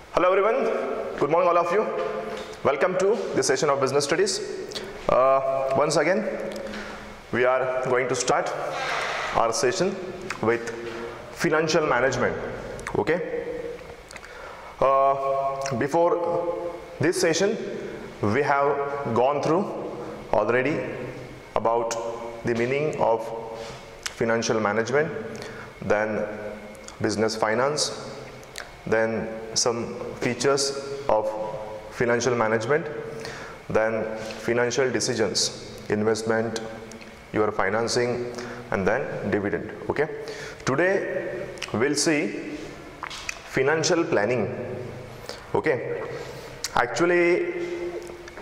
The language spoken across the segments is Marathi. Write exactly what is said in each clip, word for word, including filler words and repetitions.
Hello everyone, good morning all of you. Welcome to this session of business studies. Uh, once again, we are going to start our session with financial management. Okay. Uh, before this session, we have gone through already about the meaning of financial management, then business finance, then some features of financial management, then financial decisions, investment, your financing, and then dividend. Okay, today we'll see financial planning. Okay, actually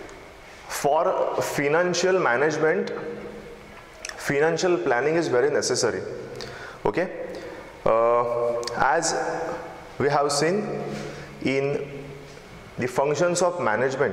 for financial management, financial planning is very necessary. Okay, uh, as we have seen in the functions of management,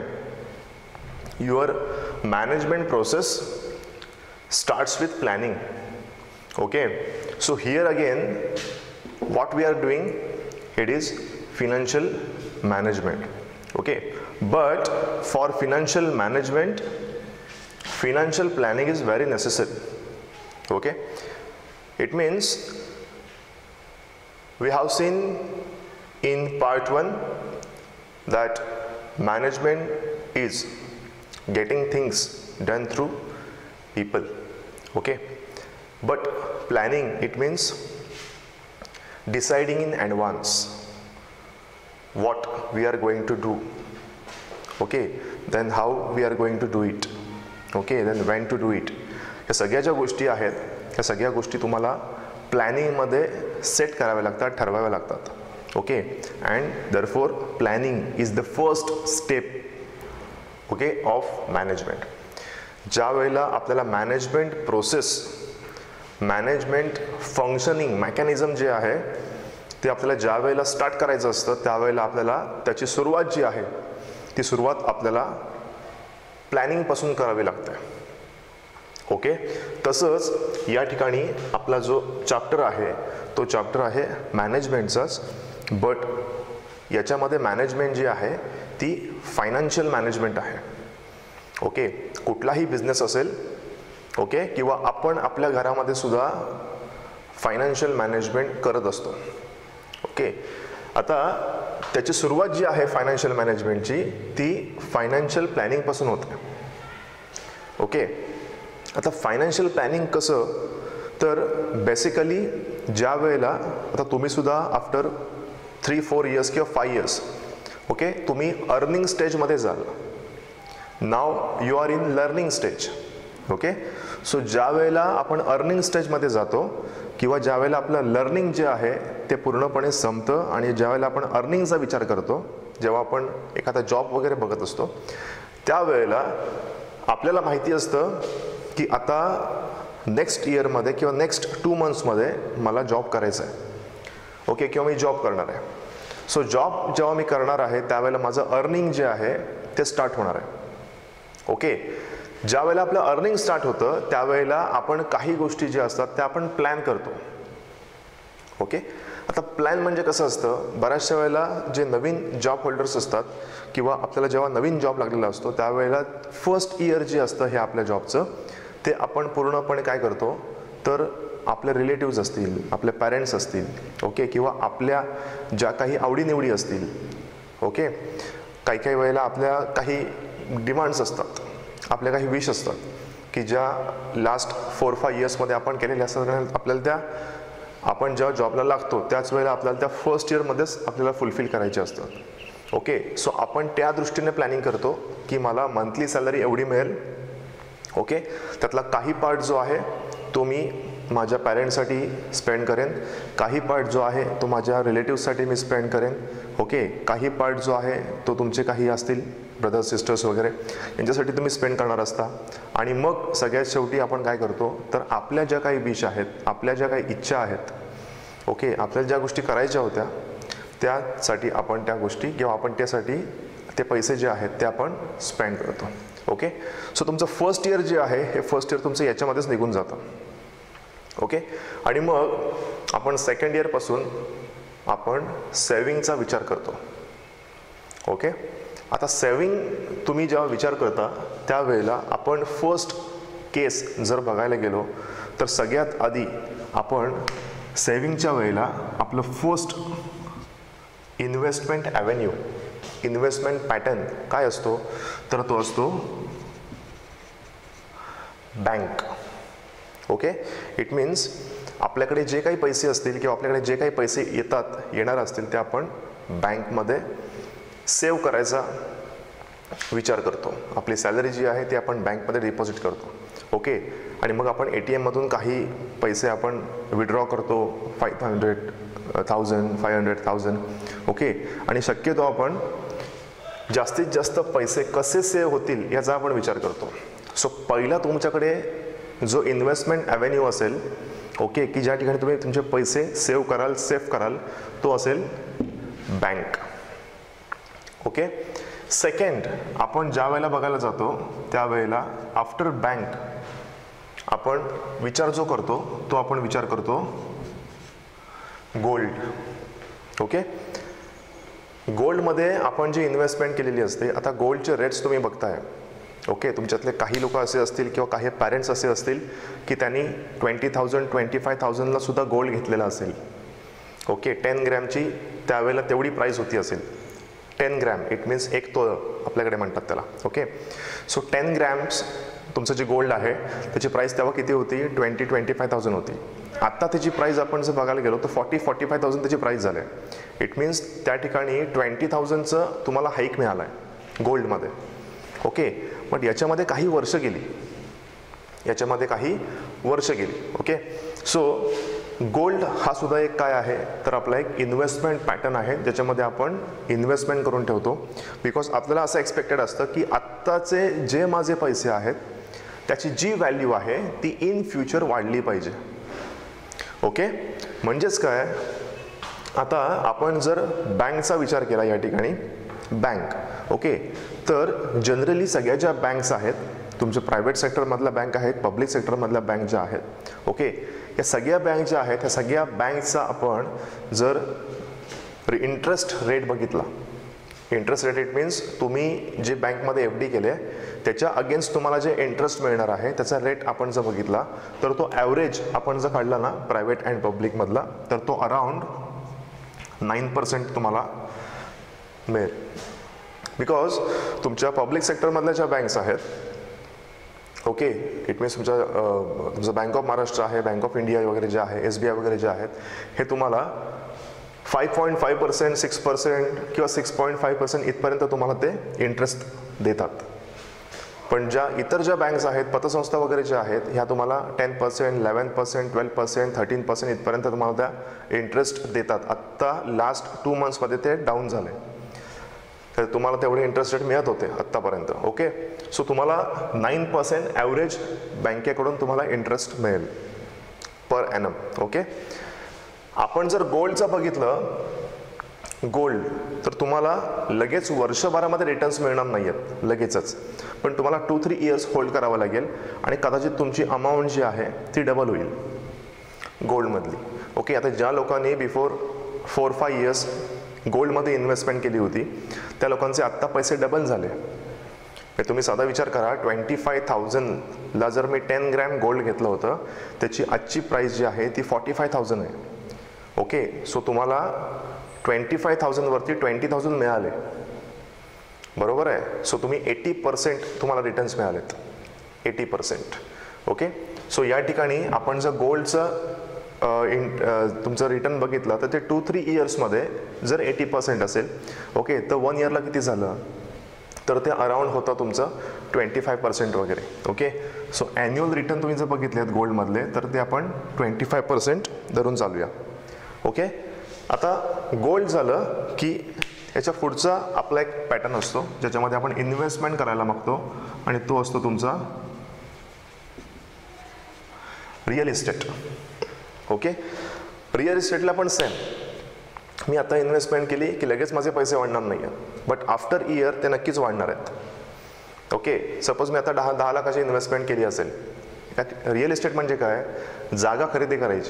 your management process starts with planning. Okay, so here again what we are doing, it is financial management. Okay, but for financial management, financial planning is very necessary. Okay, it means we have seen in part one that management is getting things done through people. Okay, but planning, it means deciding in advance what we are going to do. Okay, then how we are going to do it. Okay, then when to do it. या सगळ्या ज्या गोष्टी आहेत, या सगळ्या गोष्टी तुम्हाला प्लॅनिंग मध्ये सेट कराव्या लागतात, ठरवाव्या लागतात. Okay, and therefore planning is the first step okay of management. ज्या वेळेला आपल्याला management process, management functioning mechanism जे आहे ते आपल्याला ज्या वेळेला स्टार्ट करायचं असतं, त्यावेळेला आपल्याला त्याची सुरुवात जी आहे ती सुरुवात आपल्याला प्लॅनिंग पासून करावी लागते. ओके, तसंच या ठिकाणी आपला जो चॅप्टर आहे तो चॅप्टर आहे मॅनेजमेंटचाच, बट याच्यामध्ये मॅनेजमेंट जी आहे ती फायनान्शियल मॅनेजमेंट आहे. ओके, कुठलाही बिझनेस असेल, ओके, किंवा आपण आपल्या घरामध्ये सुद्धा फायनान्शियल मॅनेजमेंट करत असतो. ओके, आता त्याची सुरुवात जी आहे फायनान्शियल मॅनेजमेंटची ती फायनान्शियल प्लॅनिंग पासून होते. ओके, आता फायनान्शियल प्लॅनिंग कसं, तर बेसिकली ज्या वेळेला आता तुम्ही सुद्धा आफ्टर थ्री फोर इयर्स किंवा फाय इयर्स ओके तुम्ही अर्निंग स्टेजमध्ये जाल. Now you are in learning स्टेज. ओके, सो ज्या वेळेला आपण अर्निंग स्टेजमध्ये जातो किंवा ज्या वेळेला आपलं लर्निंग जे आहे ते पूर्णपणे संपतं आणि ज्या वेळेला आपण अर्निंगचा विचार करतो, जेव्हा आपण एखादा जॉब वगैरे बघत असतो, त्यावेळेला आपल्याला माहिती असतं की आता नेक्स्ट इयरमध्ये किंवा नेक्स्ट टू मंथ्समध्ये मला जॉब करायचा आहे. ओके, किंवा मी जॉब करणार आहे. सो जॉब जेव्हा मी करणार आहे त्यावेळेला माझं अर्निंग जे आहे ते स्टार्ट होणार आहे. ओके, ज्या वेळेला आपलं अर्निंग स्टार्ट होतं त्यावेळेला आपण काही गोष्टी ज्या असतात त्या आपण प्लॅन करतो. ओके, आता प्लॅन म्हणजे कसं असतं, बऱ्याचशा वेळेला जे नवीन जॉब होल्डर्स असतात किंवा आपल्याला जेव्हा नवीन जॉब लागलेला असतो त्यावेळेला फर्स्ट इयर जे असतं हे आपल्या जॉबचं, ते आपण पूर्णपणे काय करतो, तर आपले रिलेटिव्स असतील, आपले पॅरेंट्स असतील, ओके, किंवा आपल्या ज्या काही आवडीनिवडी असतील, ओके, काही काही वेळेला आपल्या काही डिमांड्स असतात, आपल्या काही विश असतात की ज्या लास्ट फोर फाय इयर्समध्ये आपण केलेल्या असतात, आपल्याला त्या आपण जेव्हा जॉबला लागतो त्याच वेळेला आपल्याला त्या फर्स्ट इयरमध्येच आपल्याला फुलफिल करायचे असतात. ओके, सो आपण त्या दृष्टीने प्लॅनिंग करतो की मला मंथली सॅलरी एवढी मिळेल. ओके, त्यातला काही पार्ट जो आहे तो मी माझ्या पॅरेंट्ससाठी स्पेंड करेन, काही पार्ट जो आहे तो माझ्या रिलेटिव्हसाठी मी स्पेंड करेन. ओके, काही पार्ट जो आहे तो तुमचे काही असतील ब्रदर्स सिस्टर्स वगैरे यांच्यासाठी तुम्ही स्पेंड करणार असता. आणि मग सगळ्यात शेवटी आपण काय करतो, तर आपल्या ज्या काही विश आहेत, आपल्या ज्या काही इच्छा आहेत, ओके, आपल्याला ज्या गोष्टी करायच्या होत्या त्यासाठी आपण त्या गोष्टी किंवा आपण त्यासाठी ते पैसे जे आहेत ते आपण स्पेंड करतो. ओके, सो तुमचं फर्स्ट इयर जे आहे हे फर्स्ट इयर तुमचं याच्यामध्येच निघून जातं. ओके, आणि मग आपण सेकंड इयर पासून आपण सेविंगचा विचार करतो. ओके. आता सेविंग तुम्ही जेव्हा विचार करता त्यावेळेला आपण फर्स्ट केस जर बघायला गेलो तर सगळ्यात आधी आपण सेविंगच्या वेळेला आपलं first investment avenue, investment pattern काय असतो, तर तो असतो बँक. ओके. इट मीन्स आपल्याकडे जे काही पैसे असतील किंवा आपल्याकडे जे काही पैसे येतात येणार असतील ते आपण बँकमध्ये सेव्ह करायचा विचार करतो. आपली सॅलरी जी आहे ती आपण बँकमध्ये डिपॉझिट करतो. ओके. आणि मग आपण ए टी एममधून काही पैसे आपण विड्रॉ करतो, five hundred thousand five hundred thousand. Okay. आणि शक्यतो आपण जास्तीत जास्त पैसे कसे सेव्ह होतील याचा आपण विचार करतो. सो पहिला तुमच्याकडे जो इन्व्हेस्टमेंट ॲव्हेन्यू असेल, ओके, की ज्या ठिकाणी तुम्ही तुमचे पैसे सेव्ह कराल, सेव्ह कराल, तो असेल बँक. ओके. सेकंड, आपण ज्या वेळेला बघायला जातो त्यावेळेला आफ्टर बँक आपण विचार जो करतो तो आपण विचार करतो गोल्ड. ओके. गोल्डमध्ये आपण जी इन्व्हेस्टमेंट केलेली असते, आता गोल्डचे रेट्स तुम्ही बघताय. ओके. तुमच्यातले काही लोक असे असतील किंवा काही पॅरेंट्स असे असतील की त्यांनी ट्वेंटी थाउजंड ट्वेंटी फाय थाउजंडला सुद्धा गोल्ड घेतलेला असेल. ओके. टेन ग्रॅमची त्यावेळेला तेवढी प्राईस होती असेल. टेन ग्रॅम इट मीन्स एक तोळ आपल्याकडे म्हणतात त्याला. ओके. सो टेन ग्रॅम्स तुमचं जे गोल्ड आहे त्याची प्राईस तेव्हा किती होती, ट्वेंटी ट्वेंटी फाय थाउजंड होती. आत्ता त्याची प्राईस आपण जर बघायला गेलो तर फॉर्टी फॉर्टी फाय थाउजंड त्याची प्राईस झाली आहे. इट मीन्स त्या ठिकाणी ट्वेंटी थाउजंडचं तुम्हाला हाईक मिळाला आहे गोल्डमध्ये. ओके. बट याच्यामध्ये काही वर्ष गेली, याच्यामध्ये काही वर्ष गेली. ओके. सो गोल्ड हा सुद्धा एक काय आहे तर आपला एक इन्व्हेस्टमेंट पॅटर्न आहे ज्याच्यामध्ये आपण इन्व्हेस्टमेंट करून ठेवतो. बिकॉज आपल्याला असं एक्सपेक्टेड असतं की आत्ताचे जे माझे पैसे आहेत त्याची जी व्हॅल्यू आहे ती इन फ्युचर वाढली पाहिजे. ओके. म्हणजेच काय, आता आपण जर बँकचा विचार केला या ठिकाणी, बँक. ओके. तर जनरली सगळ्या ज्या बँक्स आहेत, तुमच्या प्रायव्हेट सेक्टरमधल्या बँक आहेत, पब्लिक सेक्टरमधल्या बँक ज्या आहेत, ओके, या सगळ्या बँक ज्या आहेत ह्या सगळ्या बँकचा आपण जर इंटरेस्ट रेट बघितला, इंटरेस्ट रेट इट मीन्स तुम्ही जे बँकमध्ये एफ डी केले त्याच्या अगेन्स्ट तुम्हाला जे इंटरेस्ट मिळणार आहे त्याचा रेट आपण जर बघितला तर तो ॲव्हरेज आपण जर काढला ना प्रायव्हेट अँड पब्लिकमधला तर तो अराउंड नाईन पर्सेंट तुम्हाला मिळेल. बिकॉज तुमच्या पब्लिक सेक्टरमधल्या ज्या बँक्स आहेत, ओके, इट मीन्स तुमच्या तुमचं बँक ऑफ महाराष्ट्र आहे, बँक ऑफ इंडिया वगैरे जे आहे, एस बी आय वगैरे जे आहेत, हे तुम्हाला five point five percent six percent किंवा सिक्स पॉईंट फाईव्ह पर्सेंट इथपर्यंत तुम्हाला ते इंटरेस्ट देतात. पण ज्या इतर ज्या बँक्स आहेत, पतसंस्था वगैरे ज्या आहेत, ह्या तुम्हाला ten percent eleven percent twelve percent thirteen percent इथपर्यंत तुम्हाला त्या इंटरेस्ट देतात. आत्ता लास्ट टू मंथ्समध्ये ते डाऊन झाले, तर तुम्हाला तेवढे इंटरेस्ट रेट मिळत होते आत्तापर्यंत. ओके. सो तुम्हाला नाईन पर्सेंट ॲव्हरेज बँकेकडून तुम्हाला इंटरेस्ट मिळेल पर ॲनम. ओके. आपण जर गोल्डचं बघितलं, गोल्ड, तर तुम्हाला लगेच वर्षभरामध्ये रिटर्न्स मिळणार नाही आहेत लगेचच, पण तुम्हाला टू थ्री इयर्स होल्ड करावं लागेल आणि कदाचित तुमची अमाऊंट जी आहे ती डबल होईल गोल्डमधली. ओके. आता ज्या लोकांनी बिफोर फोर फाय इयर्स गोल्डमध्ये इन्व्हेस्टमेंट केली होती त्या लोकांचे आत्ता पैसे डबल झाले. तुम्ही साधा विचार करा, ट्वेंटी फाय थाउजंडला जर मी टेन ग्रॅम गोल्ड घेतलं होतं त्याची आजची प्राईस जी आहे ती फॉर्टी फाय थाउजंड आहे. ओके. सो तुम्हाला ट्वेंटी फाय थाउजंडवरती ट्वेंटी थाउजंड मिळाले, बरोबर आहे. सो तुम्ही एटी पर्सेंट तुम्हाला रिटर्न्स मिळालेत, एटी पर्सेंट. ओके. सो या ठिकाणी आपण जर गोल्डचं इन तुमचं रिटर्न बघितलं तर ते टू थ्री इयर्समध्ये जर एटी पर्सेंट असेल, ओके, तर वन इयरला किती झालं तर ते अराउंड होतं तुमचं ट्वेंटी फाय पर्सेंट वगैरे. ओके. सो ॲन्युअल रिटर्न तुम्ही जर बघितले आहेत गोल्डमधले तर ते आपण ट्वेंटी फाय पर्सेंट धरून चालूया. ओके. आता गोल्ड झालं की याच्या पुढचा आपला एक पॅटर्न असतो ज्याच्यामध्ये आपण इन्व्हेस्टमेंट करायला मागतो आणि तो असतो तुमचा रिअल इस्टेट. ओके. रिअल इस्टेटला पण सेम, मी आता इन्व्हेस्टमेंट केली की लगेच माझे पैसे वाढणार नाही आहेत, बट आफ्टर इयर ते नक्कीच वाढणार आहेत. ओके. सपोज मी आता दहा दहा लाखाची इन्व्हेस्टमेंट केली असेल. रिअल इस्टेट म्हणजे काय, जागा खरेदी करायची,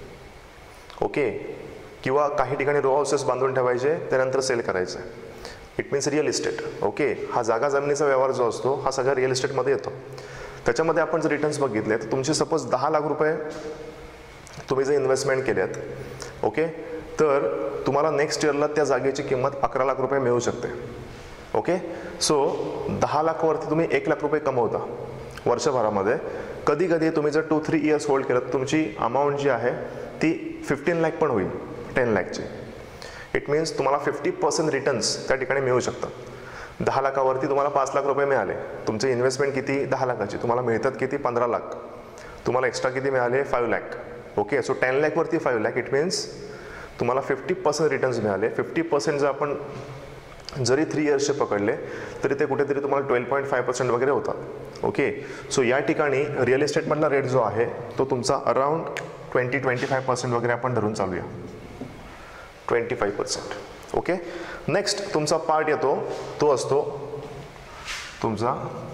ओके, किंवा काही ठिकाणी रो हाऊसेस बांधून ठेवायचे त्यानंतर सेल करायचे. It means real estate. Okay, हा जागा जमिनीचा व्यवहार जो असतो हा सगळा रिअल इस्टेटमध्ये येतो. त्याच्यामध्ये आपण जर रिटर्न्स बघितले तर तुमचे सपोज दहा लाख रुपये तुम्ही जर इन्व्हेस्टमेंट केल्यात, ओके, तर तुम्हाला नेक्स्ट इयरला त्या जागेची किंमत अकरा लाख रुपये मिळू शकते. ओके, सो दहा लाखवरती तुम्ही एक लाख रुपये कमवता वर्षभरामध्ये. कधी कधी तुम्ही जर टू थ्री इयर्स होल्ड केलं तर तुमची अमाऊंट जी आहे ती फिफ्टीन लाख पण होईल, टेन लाखची. इट मीन्स तुम्हाला फिफ्टी पर्सेंट रिटर्न्स त्या ठिकाणी मिळू शकतात. दहा लाखावरती तुम्हाला पाच लाख रुपये मिळाले, तुमचे इन्व्हेस्टमेंट किती दहा लाखाची, तुम्हाला मिळतात किती पंधरा लाख, तुम्हाला एक्स्ट्रा किती मिळाले five lakh. Okay, so ten लॅकवरती फाईव्ह लॅक, इट मीन्स तुम्हाला फिफ्टी पर्सेंट रिटर्न्स मिळाले. फिफ्टी पर्सेंट जर आपण जरी थ्री इयर्सचे पकडले तरी ते कुठेतरी तुम्हाला ट्वेल्व पॉईंट फाय पर्सेंट वगैरे होतात. ओके, सो या ठिकाणी रिअल इस्टेटमधला रेट जो आहे तो तुमचा around twenty twenty five percent वगैरे आपण धरून चालूया, twenty five percent. Okay, next तुमचा पार्ट येतो तो असतो तुमचा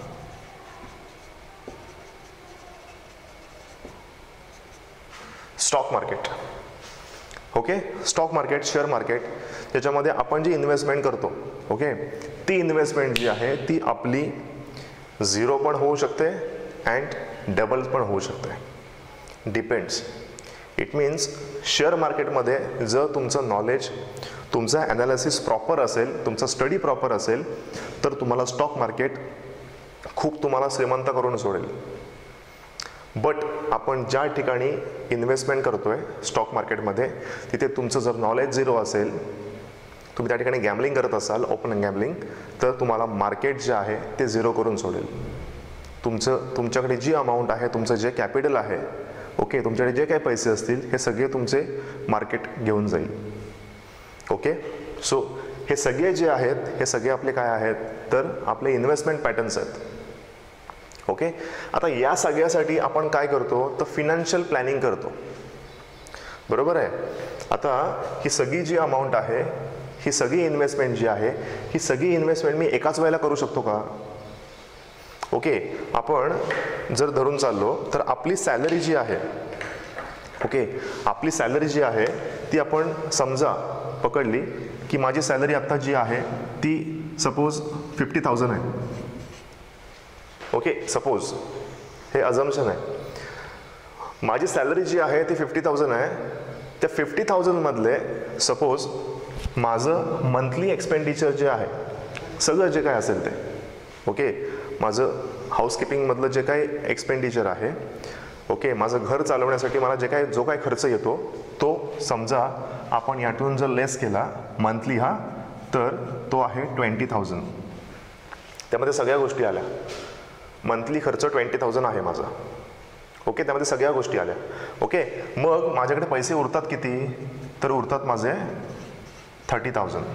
stock market. Okay, stock market, share market, त्याच्यामध्ये आपण जी इन्व्हेस्टमेंट करतो, ओके, ती इन्व्हेस्टमेंट जी आहे ती आपली झिरो पण होऊ शकते अँड डबल पण होऊ शकते, डिपेंड्स. इट मीन्स शेअर मार्केटमध्ये जर तुमचं नॉलेज, तुमचा ॲनालिसिस प्रॉपर असेल, तुमचा स्टडी प्रॉपर असेल तर तुम्हाला स्टॉक मार्केट खूप तुम्हाला श्रीमंत करून सोडेल. बट आपण ज्या ठिकाणी इन्व्हेस्टमेंट करतोय स्टॉक मार्केटमध्ये तिथे तुमचं जर नॉलेज झिरो असेल, तुम्ही त्या ठिकाणी गॅमलिंग करत असाल, ओपन गॅमलिंग, तर तुम्हाला मार्केट जे आहे ते झिरो करून सोडेल. तुमचं तुमच्याकडे जी अमाऊंट आहे, तुमचं जे कॅपिटल आहे, ओके, तुमच्याकडे जे काही पैसे असतील हे सगळे तुमचे मार्केट घेऊन जाईल. ओके, सो हे सगळे जे आहेत हे सगळे आपले काय आहेत तर आपले इन्व्हेस्टमेंट पॅटर्न्स आहेत. ओके, आता या सगळ्यासाठी आपण काय करतो तर फिनान्शियल प्लॅनिंग करतो, बरोबर आहे. आता ही सगळी जी अमाऊंट आहे, ही सगळी इन्व्हेस्टमेंट जी आहे, ही सगळी इन्व्हेस्टमेंट मी एकाच वेळेला करू शकतो का? ओके, आपण जर धरून चाललो तर आपली सॅलरी जी आहे, ओके, आपली सॅलरी जी आहे ती आपण समजा पकडली की माझी सॅलरी आत्ता जी आहे ती सपोज फिफ्टी थाउजंड आहे. ओके, सपोज हे अझम्पशन आहे. माझी सॅलरी जी आहे ती फिफ्टी थाउजंड आहे. त्या फिफ्टी थाउजंडमधले सपोज माझं मंथली एक्सपेंडिचर जे आहे सगळं जे काय असेल ते, ओके, माझं हाऊसकीपिंगमधलं जे काही एक्सपेंडिचर आहे, ओके, माझं घर चालवण्यासाठी मला जे काय जो काय खर्च येतो तो समजा आपण यातून जर लेस केला मंथली हा, तर तो आहे ट्वेंटी थाउजंड. त्यामध्ये सगळ्या गोष्टी आल्या, मंथली खर्च ट्वेंटी थाउजंड आहे माझा. ओके, त्यामध्ये सगळ्या गोष्टी आल्या. ओके, मग माझ्याकडे पैसे उरतात किती तर उरतात माझे थर्टी थाउजंड.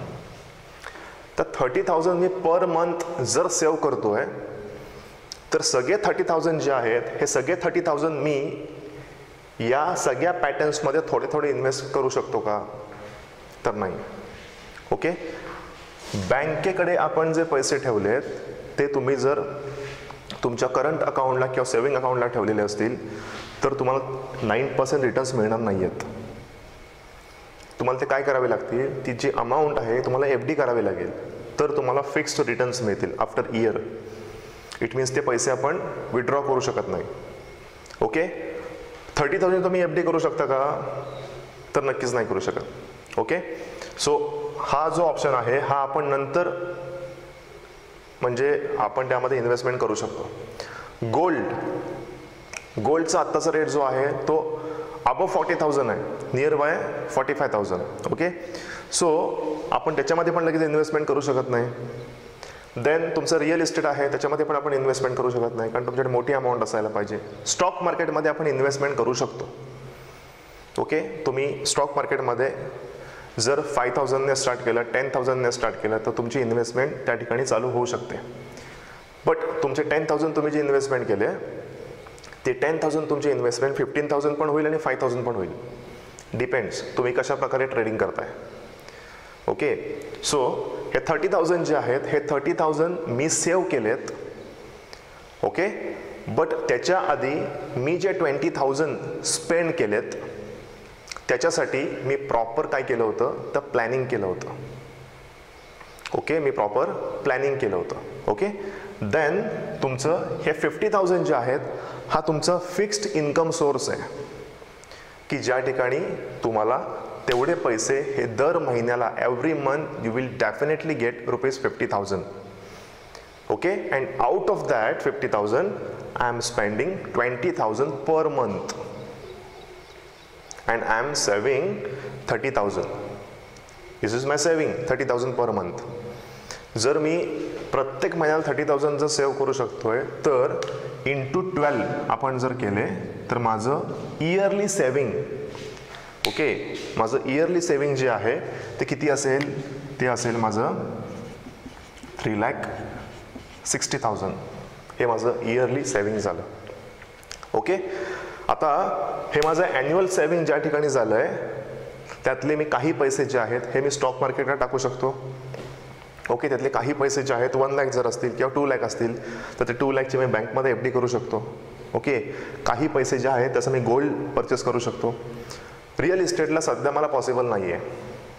तर थर्टी थाउजंड मी पर मंथ जर सेव्ह करतोय तर सगळे थर्टी थाउजंड जे आहेत हे सगळे थर्टी थाउजंड मी या सगळ्या पॅटर्न्समध्ये थोडे थोडे इन्व्हेस्ट करू शकतो का तर नाही. ओके, बँकेकडे आपण जे पैसे ठेवलेत ते तुम्ही जर तुमच्या करंट अकाउंटला किंवा सेव्हिंग अकाउंटला ठेवलेले असतील तर तुम्हाला नाईन पर्सेंट रिटर्न्स मिळणार नाही आहेत. तुम्हाला ते काय करावे लागतील, ती जी अमाऊंट आहे तुम्हाला एफ डी करावी लागेल तर तुम्हाला फिक्स्ड रिटर्न्स मिळतील आफ्टर इयर. इट मीन्स ते पैसे आपण विड्रॉ करू शकत नाही. ओके, थर्टी थाउजंड तुम्ही एफ डी करू शकता का तर नक्कीच नाही करू शकत. ओके, सो हा जो ऑप्शन आहे हा आपण नंतर म्हणजे आपण त्यामध्ये इन्व्हेस्टमेंट करू शकतो. गोल्ड, गोल्डचा आत्ताचा रेट जो आहे तो अबव फॉर्टी थाउजंड आहे, near by forty five thousand. Okay, so आपण त्याच्यामध्ये पण लगेच इन्व्हेस्टमेंट करू शकत नाही. देन तुमचं रिअल इस्टेट आहे त्याच्यामध्ये पण आपण इन्व्हेस्टमेंट करू शकत नाही कारण तुमच्याकडे मोठी अमाऊंट असायला पाहिजे. स्टॉक मार्केटमध्ये आपण इन्व्हेस्टमेंट करू शकतो. ओके, तुम्ही स्टॉक मार्केटमध्ये जर फाय थाउजंडने स्टार्ट केलं, टेन थाउजंडने स्टार्ट केलं तर तुमची इन्व्हेस्टमेंट त्या ठिकाणी चालू होऊ शकते. बट तुमचे टेन थाउजंड तुम्ही जे इन्व्हेस्टमेंट केले ते टेन थाउजंड तुमची इन्व्हेस्टमेंट फिफ्टीन थाउजंड पण होईल आणि फाय थाउजंड पण होईल, डिपेंड्स तुम्ही कशा प्रकारे ट्रेडिंग करताय. ओके, सो हे थर्टी थाउजंड जे आहेत हे थर्टी थाउजंड मी सेव्ह केलेत. ओके, बट त्याच्या आधी मी जे ट्वेंटी थाउजंड स्पेंड केलेत त्याच्यासाठी मी प्रॉपर काय केलं होतं तर प्लॅनिंग केलं होतं. ओके, मी प्रॉपर प्लॅनिंग केलं होतं. ओके, देन तुमचं हे फिफ्टी थाउजंड जे आहेत हा तुमचा फिक्स्ड इन्कम सोर्स आहे की ज्या ठिकाणी तुम्हाला तेवढे पैसे हे दर महिन्याला every month you will definitely get rupees fifty thousand. Okay, and out of that fifty thousand I am spending twenty thousand per month and I am saving thirty thousand. This is my saving thirty thousand per month. जर मी प्रत्येक महिन्याला थर्टी थाउजंड जर सेव्ह करू शकतोय तर इंटू ट्वेल्व आपण जर केले तर माझं इयरली सेविंग, ओके, माझं इयरली सेविंग जे आहे ते किती असेल, ते असेल माझं थ्री लॅक सिक्स्टी थाउजंड. हे माझं इयरली सेविंग झालं. ओके, आता हे माझं ॲन्युअल सेविंग ज्या ठिकाणी झालं आहे त्यातले मी काही पैसे जे आहेत हे मी स्टॉक मार्केटला टाकू शकतो. ओके, त्यातले काही पैसे जे आहेत वन लॅक जर असतील किंवा टू लॅक असतील तर ते टू लॅकचे मी बँकमध्ये एफ डी करू शकतो. ओके, काही पैसे जे आहेत त्याचं मी गोल्ड परचेस करू शकतो. रिअल इस्टेटला सध्या मला पॉसिबल नाही आहे.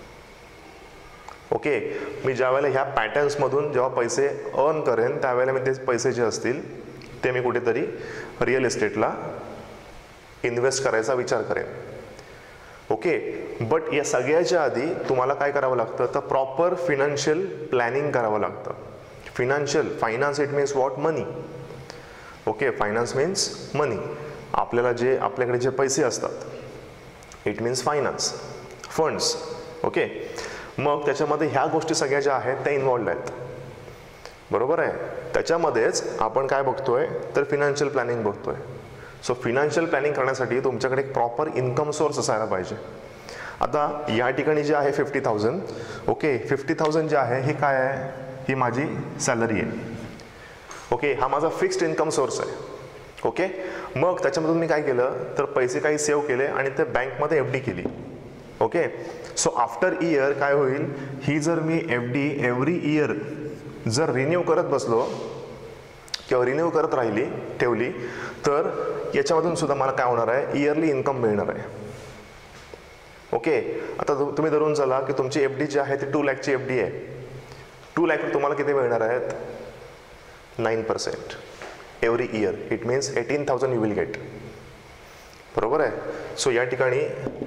ओके, मी ज्यावेळेला ह्या पॅटर्न्समधून जेव्हा पैसे अर्न करेन त्यावेळेला मी ते पैसे जे असतील ते मी कुठेतरी रिअल इस्टेटला इन्व्हेस्ट करायचा विचार करेन. ओके, बट या सगळ्याच्या आधी तुम्हाला काय करावं लागतं तर प्रॉपर फिनान्शियल प्लॅनिंग करावं लागतं. Financial finance it means what, money. Okay, finance means money. आपल्याला जे आपल्याकडे जे पैसे असतात it means finance, funds. Okay, मग त्याच्यामध्ये ह्या गोष्टी सगळ्या ज्या आहेत त्या इन्व्हॉल्ड आहेत. बरोबर आहे, त्याच्यामध्येच आपण काय बघतोय तर फिनान्शियल प्लॅनिंग बघतोय. सो फिनान्शियल प्लॅनिंग करण्यासाठी तुमच्याकडे एक प्रॉपर इन्कम सोर्स असायला पाहिजे. आता या ठिकाणी जे आहे fifty thousand, okay, fifty thousand जे आहे हे काय आहे, ही माझी सॅलरी आहे. ओके, हा माझा फिक्स्ड इन्कम सोर्स आहे. ओके, मग त्याच्यामधून मी काय केलं तर पैसे काही सेव्ह केले आणि ते बँकमध्ये एफ डी केली. ओके, सो आफ्टर इयर काय होईल, ही जर मी एफ डी एव्हरी इयर जर रिन्यू करत बसलो किंवा रिन्यू करत राहिली ठेवली तर याच्यामधून सुद्धा मला काय होणार आहे, इयरली इन्कम मिळणार आहे. ओके, आता तुम्ही धरून चला की तुमची एफ डी जी आहे ती टू लॅकची एफ डी आहे. टू लॅक तुम्हाला किती मिळणार आहेत, nine percent every year. It means eighteen thousand you will get. बरोबर आहे. सो या ठिकाणी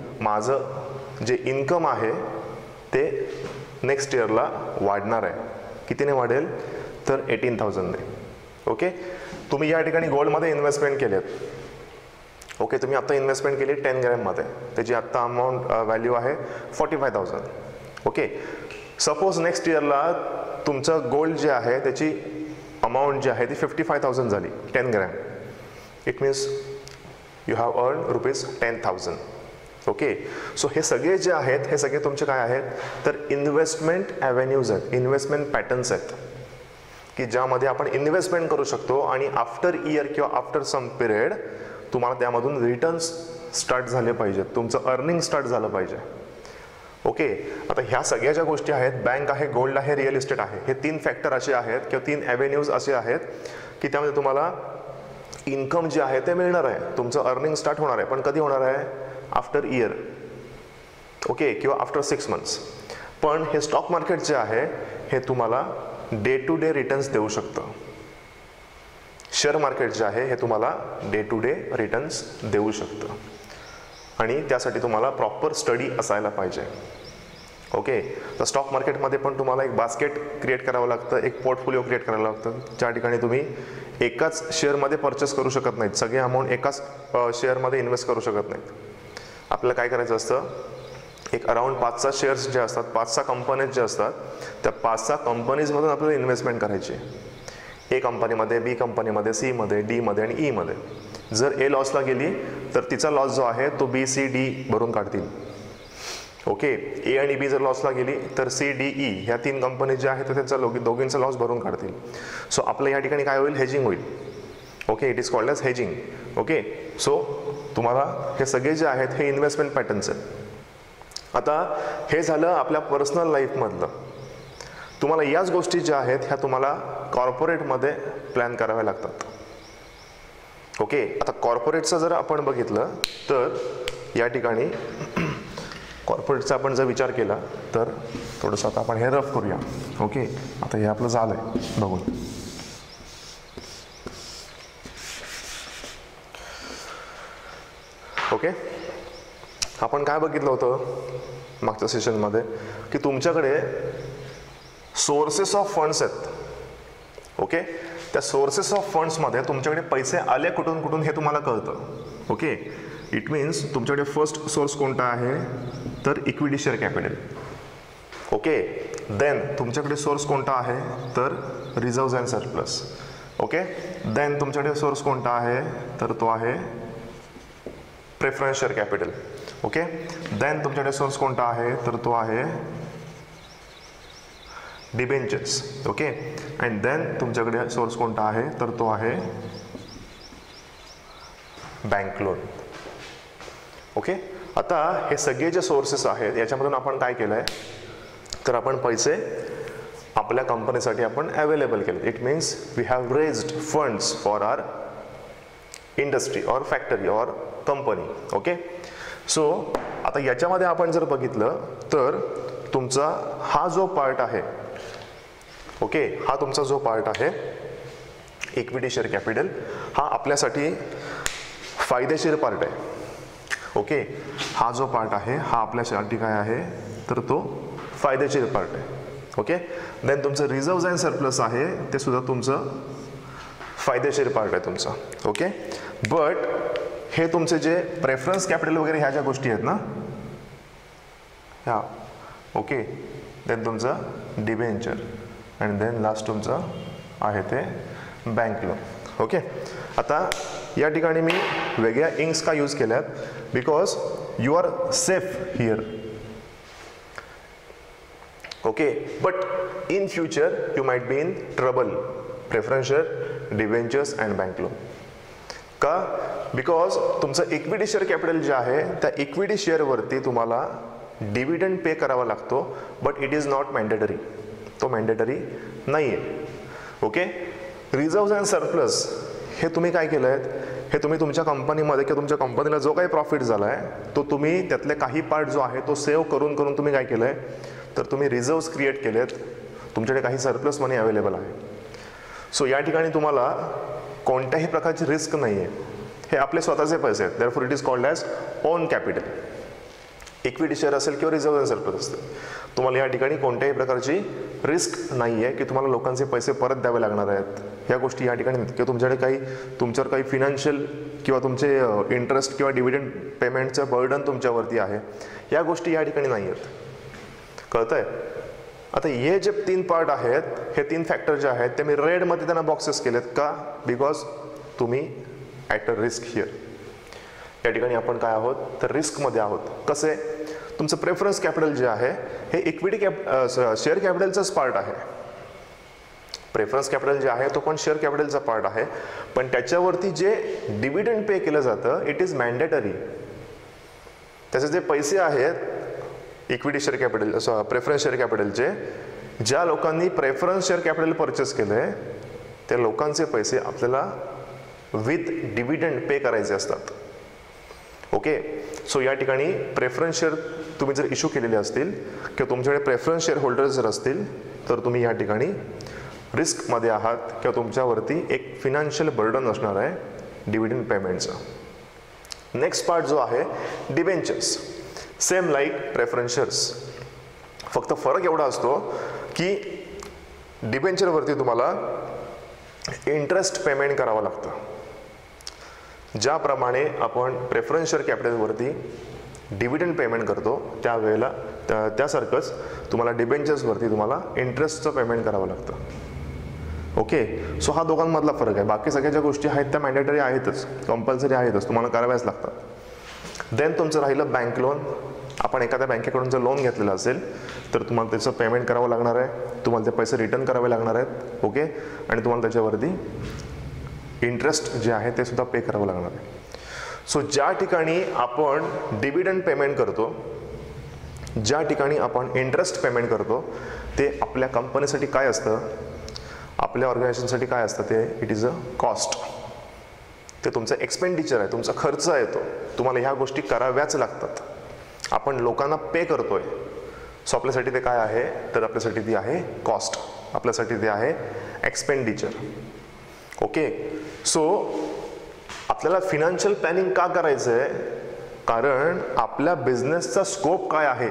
माझं जे इन्कम आहे ते नेक्स्ट इयरला वाढणार आहे. कितीने वाढेल तर एटीन थाउजंडने. ओके, तुम्ही या ठिकाणी गोल्डमध्ये इन्व्हेस्टमेंट केलेत. ओके, तुम्ही आत्ता इन्व्हेस्टमेंट केली टेन ग्रॅममध्ये, त्याची आत्ता अमाऊंट व्हॅल्यू आहे forty five thousand. Okay, suppose next इयरला तुमचं गोल्ड जे आहे त्याची अमाऊंट जी आहे ती फिफ्टी फाय थाउजंड झाली ten gram. It means you have earn rupees ten thousand. Okay, so हे सगळे जे आहेत हे सगळे तुमचे काय आहेत तर इन्व्हेस्टमेंट ॲव्हेन्यूज आहेत, इन्व्हेस्टमेंट पॅटर्न्स आहेत की ज्यामध्ये आपण इन्व्हेस्टमेंट करू शकतो आणि आफ्टर इयर किंवा आफ्टर सम पिरियड तुम्हाला त्यामधून रिटर्न्स स्टार्ट झाले पाहिजेत, तुमचं अर्निंग स्टार्ट झालं पाहिजे. ओके, आता ह्या सगळ्या ज्या गोष्टी आहेत, बँक आहे, गोल्ड आहे, रिअल इस्टेट आहे, हे तीन फॅक्टर असे आहेत किंवा तीन ॲव्हेन्यूज असे आहेत की त्यामध्ये तुम्हाला इन्कम जे आहे ते मिळणार आहे, तुमचं अर्निंग स्टार्ट होणार आहे. पण कधी होणार आहे, आफ्टर इयर. ओके, किंवा आफ्टर सिक्स मंथ्स. पण हे स्टॉक मार्केट जे आहे हे तुम्हाला डे टू डे रिटर्न्स देऊ शकतं. शेअर मार्केट जे आहे हे तुम्हाला डे टू डे रिटर्न्स देऊ शकतं आणि त्यासाठी तुम्हाला प्रॉपर स्टडी असायला पाहिजे. ओके, तर स्टॉक मार्केटमध्ये पण तुम्हाला एक बास्केट क्रिएट करावं लागतं, एक पोर्टफोलिओ क्रिएट करावं लागतं ज्या ठिकाणी तुम्ही एकाच शेअरमध्ये परचेस करू शकत नाहीत, सगळे अमाऊंट एकाच शेअरमध्ये इन्व्हेस्ट करू शकत नाहीत. आपल्याला काय करायचं असतं, एक अराउंड पाच सहा शेअर्स जे असतात, पाच सहा कंपनीज जे असतात त्या पाच सहा कंपनीजमधून आपल्याला इन्व्हेस्टमेंट करायची. ए कंपनीमध्ये, बी कंपनीमध्ये, सीमध्ये, डीमध्ये आणि ईमध्ये. जर ए लॉसला गेली तर तिचा लॉस जो आहे तो बी सी डी भरून काढतील. ओके, ए आणि बी जर लॉसला गेली तर सी डी ई ह्या तीन कंपनी ज्या आहेत त्यांचा दोघींचा लॉस भरून काढतील. सो आपलं या ठिकाणी काय होईल, हेजिंग होईल. Okay, it is called as hedging. Okay, so तुम्हाला हे सगळे जे आहेत हे इन्व्हेस्टमेंट पॅटर्न्स आहेत. आता हे झालं आपल्या पर्सनल लाईफमधलं. तुम्हाला याच गोष्टी ज्या आहेत ह्या तुम्हाला कॉर्पोरेटमध्ये प्लॅन कराव्या लागतात. ओके, आता कॉर्पोरेटचं जर आपण बघितलं तर या ठिकाणी कॉर्प कॉर्पोरेटचा आपण जर विचार केला तर थोडंसं आता आपण हे रफ करूया. ओके, आता हे आपलं झालं आहे बघून. ओके, आपण काय बघितलं होतं मागच्या सेशनमध्ये की तुमच्याकडे सोर्सेस ऑफ फंड्स आहेत. ओके, त्या सोर्सेस ऑफ फंड्समध्ये तुमच्याकडे पैसे आले कुठून कुठून हे तुम्हाला कळतं. ओके, इट मीन्स तुमच्याकडे फर्स्ट सोर्स कोणता आहे तर equity share capital. Okay, then तुमच्याकडे सोर्स कोणता आहे तर reserves and surplus. Okay, then तुमच्याकडे सोर्स कोणता आहे तर तो आहे preference share capital. Okay, then तुमच्याकडे सोर्स कोणता आहे तर तो आहे डिबेंचर्स. ओके, अँड देन तुमच्याकडे सोर्स कोणता आहे तर तो आहे बँक लोन. ओके, आता हे सगळे जे सोर्सेस आहेत याच्यामधून आपण काय केलं आहे तर आपण पैसे आपल्या कंपनीसाठी आपण अवेलेबल केले. It means we have raised funds for our industry or factory or company. Okay, so आता याच्यामध्ये आपण जर बघितलं तर तुमचा हा जो पार्ट आहे, ओके, हा तुमचा जो पार्ट आहे इक्विटी शेअर कॅपिटल, हा आपल्यासाठी फायदेशीर पार्ट आहे. ओके, हा जो पार्ट आहे हा आपल्यासाठी काय आहे तर तो फायदेशीर पार्ट आहे. ओके, देन तुमचं रिझर्व्ज अँड सरप्लस आहे ते सुद्धा तुमचं फायदेशीर पार्ट आहे तुमचा. ओके, बट हे तुमचे जे प्रेफरन्स कॅपिटल वगैरे ह्या ज्या गोष्टी आहेत ना ह्या, ओके, देन तुमचं डिबेंचर अँड देन लास्ट तुमचं आहे ते बँक लोन. ओके, आता या ठिकाणी मी वेगळ्या इंक्स का यूज केल्यात because you are safe here. Okay, but in future you might be in trouble. Preference share, debentures and bank loan. का? बिकॉज तुमचं इक्विटी शेअर कॅपिटल जे आहे त्या इक्विटी शेअरवरती तुम्हाला डिव्हिडंड पे करावा लागतो, but it is not mandatory. तो मॅन्डेटरी नाही आहे. ओके, रिझर्व्ज अँड सरप्लस हे तुम्ही काय केलं आहे, हे तुम्ही तुमच्या कंपनीमध्ये किंवा तुमच्या कंपनीला जो काही प्रॉफिट झाला आहे तो तुम्ही त्यातले काही पार्ट जो आहे तो सेव्ह करून करून तुम्ही काय केलं आहे तर तुम्ही रिझर्व्स क्रिएट केले आहेत. तुमच्याकडे काही सरप्लस मनी अवेलेबल आहे. सो या ठिकाणी तुम्हाला कोणत्याही प्रकारची रिस्क नाही आहे. हे आपले स्वतःचे पैसे आहेत. Therefore it is called as own capital. Equity share असेल किंवा रिझर्व्ह अँड सरप्लस असेल, तुम्हाला या ठिकाणी कोणत्याही प्रकारची रिस्क नाही आहे की तुम्हाला लोकांचे पैसे परत द्यावे लागणार आहेत. ह्या गोष्टी या ठिकाणी किंवा तुमच्याकडे काही तुमच्यावर काही फिनान्शियल किंवा तुमचे इंटरेस्ट किंवा डिव्हिडंड पेमेंटचं बर्डन तुमच्यावरती आहे, या गोष्टी या ठिकाणी नाही आहेत. कळतंय? आता हे जे तीन पार्ट आहेत, हे तीन फॅक्टर जे आहेत ते मी रेडमध्ये त्यांना बॉक्सेस केलेत. का? बिकॉज तुम्ही ॲट अ रिस्क हिअर. या ठिकाणी आपण काय आहोत तर रिस्कमध्ये आहोत. कसे? तुमचं प्रेफरन्स कॅपिटल जे आहे हे इक्विटी कॅप शेअर कॅपिटलचंच पार्ट आहे. प्रेफरन्स कॅपिटल जे आहे तो पण शेअर कॅपिटलचा पार्ट आहे, पण त्याच्यावरती जे डिव्हिडंड पे केलं जातं इट इज मॅन्डेटरी. त्याचे जे पैसे आहेत equity share capital preference share कॅपिटलचे, ज्या लोकांनी प्रेफरन्स शेअर कॅपिटल परचेस केले त्या लोकांचे पैसे आपल्याला विथ डिव्हिडंड पे करायचे असतात. ओके, सो या ठिकाणी प्रेफरन्स शेअर तुम्ही जर इश्यू केलेले असतील किंवा तुमच्याकडे प्रेफरन्स शेअर होल्डर्स जर असतील तर तुम्ही या ठिकाणी रिस्कमध्ये आहात किंवा तुमच्यावरती एक फिनान्शियल बर्डन असणार आहे डिव्हिडंड पेमेंटचा. नेक्स्ट पार्ट जो आहे debentures, same like preference shares, फक्त फरक एवढा असतो की डिबेंचरवरती तुम्हाला इंटरेस्ट पेमेंट करावं लागतं. ज्याप्रमाणे आपण प्रेफरन्स शेअर कॅपिटलवरती डिव्हिडंड पेमेंट करतो त्यावेळेला त्या त्यासारखंच तुम्हाला डिबेंचर्सवरती तुम्हाला इंटरेस्टचं पेमेंट करावं लागतं. ओके, सो हा दोघांमधला फरक आहे. बाकी सगळ्या ज्या गोष्टी आहेत त्या मॅन्डेटरी आहेतच, कंपल्सरी आहेतच, तुम्हाला कराव्याच लागतात. देन तुमचं राहिलं बँक लोन. आपण एखाद्या बँकेकडून जर लोन घेतलेलं असेल तर तुम्हाला त्याचं पेमेंट करावं लागणार आहे, तुम्हाला ते पैसे रिटर्न करावे लागणार आहेत. ओके, आणि तुम्हाला त्याच्यावरती इंटरेस्ट जे आहे ते सुद्धा पे करावं लागणार आहे. सो ज्या ठिकाणी आपण डिव्हिडंड पेमेंट करतो, ज्या ठिकाणी आपण इंटरेस्ट पेमेंट करतो, ते आपल्या कंपनीसाठी काय असतं, आपल्या ऑर्गनायझेशनसाठी काय असतं ते इट इज अ कॉस्ट. ते तुमचं एक्सपेंडिचर आहे, तुमचा खर्च आहे, तो तुम्हाला ह्या गोष्टी कराव्याच लागतात. आपण लोकांना पे करतोय, सो आपल्यासाठी ते काय आहे, तर आपल्यासाठी ती आहे कॉस्ट, आपल्यासाठी ते आहे एक्सपेंडिचर. ओके, सो आपल्याला फिनान्शियल प्लॅनिंग का करायचं आहे, कारण आपल्या बिझनेसचा स्कोप काय आहे.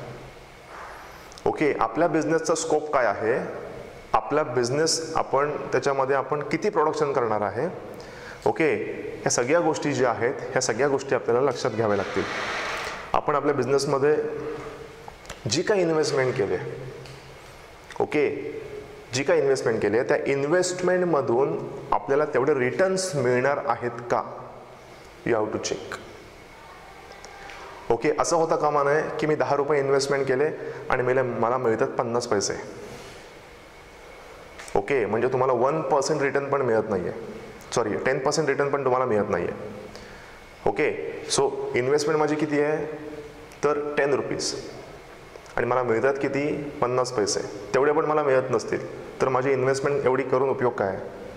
ओके, आपल्या बिझनेसचा स्कोप काय आहे, आपला बिझनेस आपण त्याच्यामध्ये आपण किती प्रोडक्शन करणार आहे. ओके, ह्या सगळ्या गोष्टी ज्या आहेत, ह्या सगळ्या गोष्टी आपल्याला लक्षात घ्याव्या लागतील. आपण आपल्या बिझनेसमध्ये जी काही इन्व्हेस्टमेंट केली, ओके, जी काही इन्व्हेस्टमेंट केली आहे त्या इन्व्हेस्टमेंटमधून आपल्याला तेवढे रिटर्न्स मिळणार आहेत का, you have to check. Okay, असं होता कामा नये की मी दहा रुपये इन्व्हेस्टमेंट केले आणि मला मला मिळतात पन्नास पैसे. ओके, म्हणजे तुम्हाला वन पर्सेंट रिटर्न पण मिळत नाही आहे, सॉरी टेन पर्सेंट रिटर्न पण तुम्हाला मिळत नाही आहे. ओके, सो इन्व्हेस्टमेंट माझी किती आहे, तर टेन रुपीज आणि मला मिळतात किती, पन्नास पैसे. तेवढे पण मला मिळत नसतील तर माझी इन्व्हेस्टमेंट एवढी करून उपयोग काय.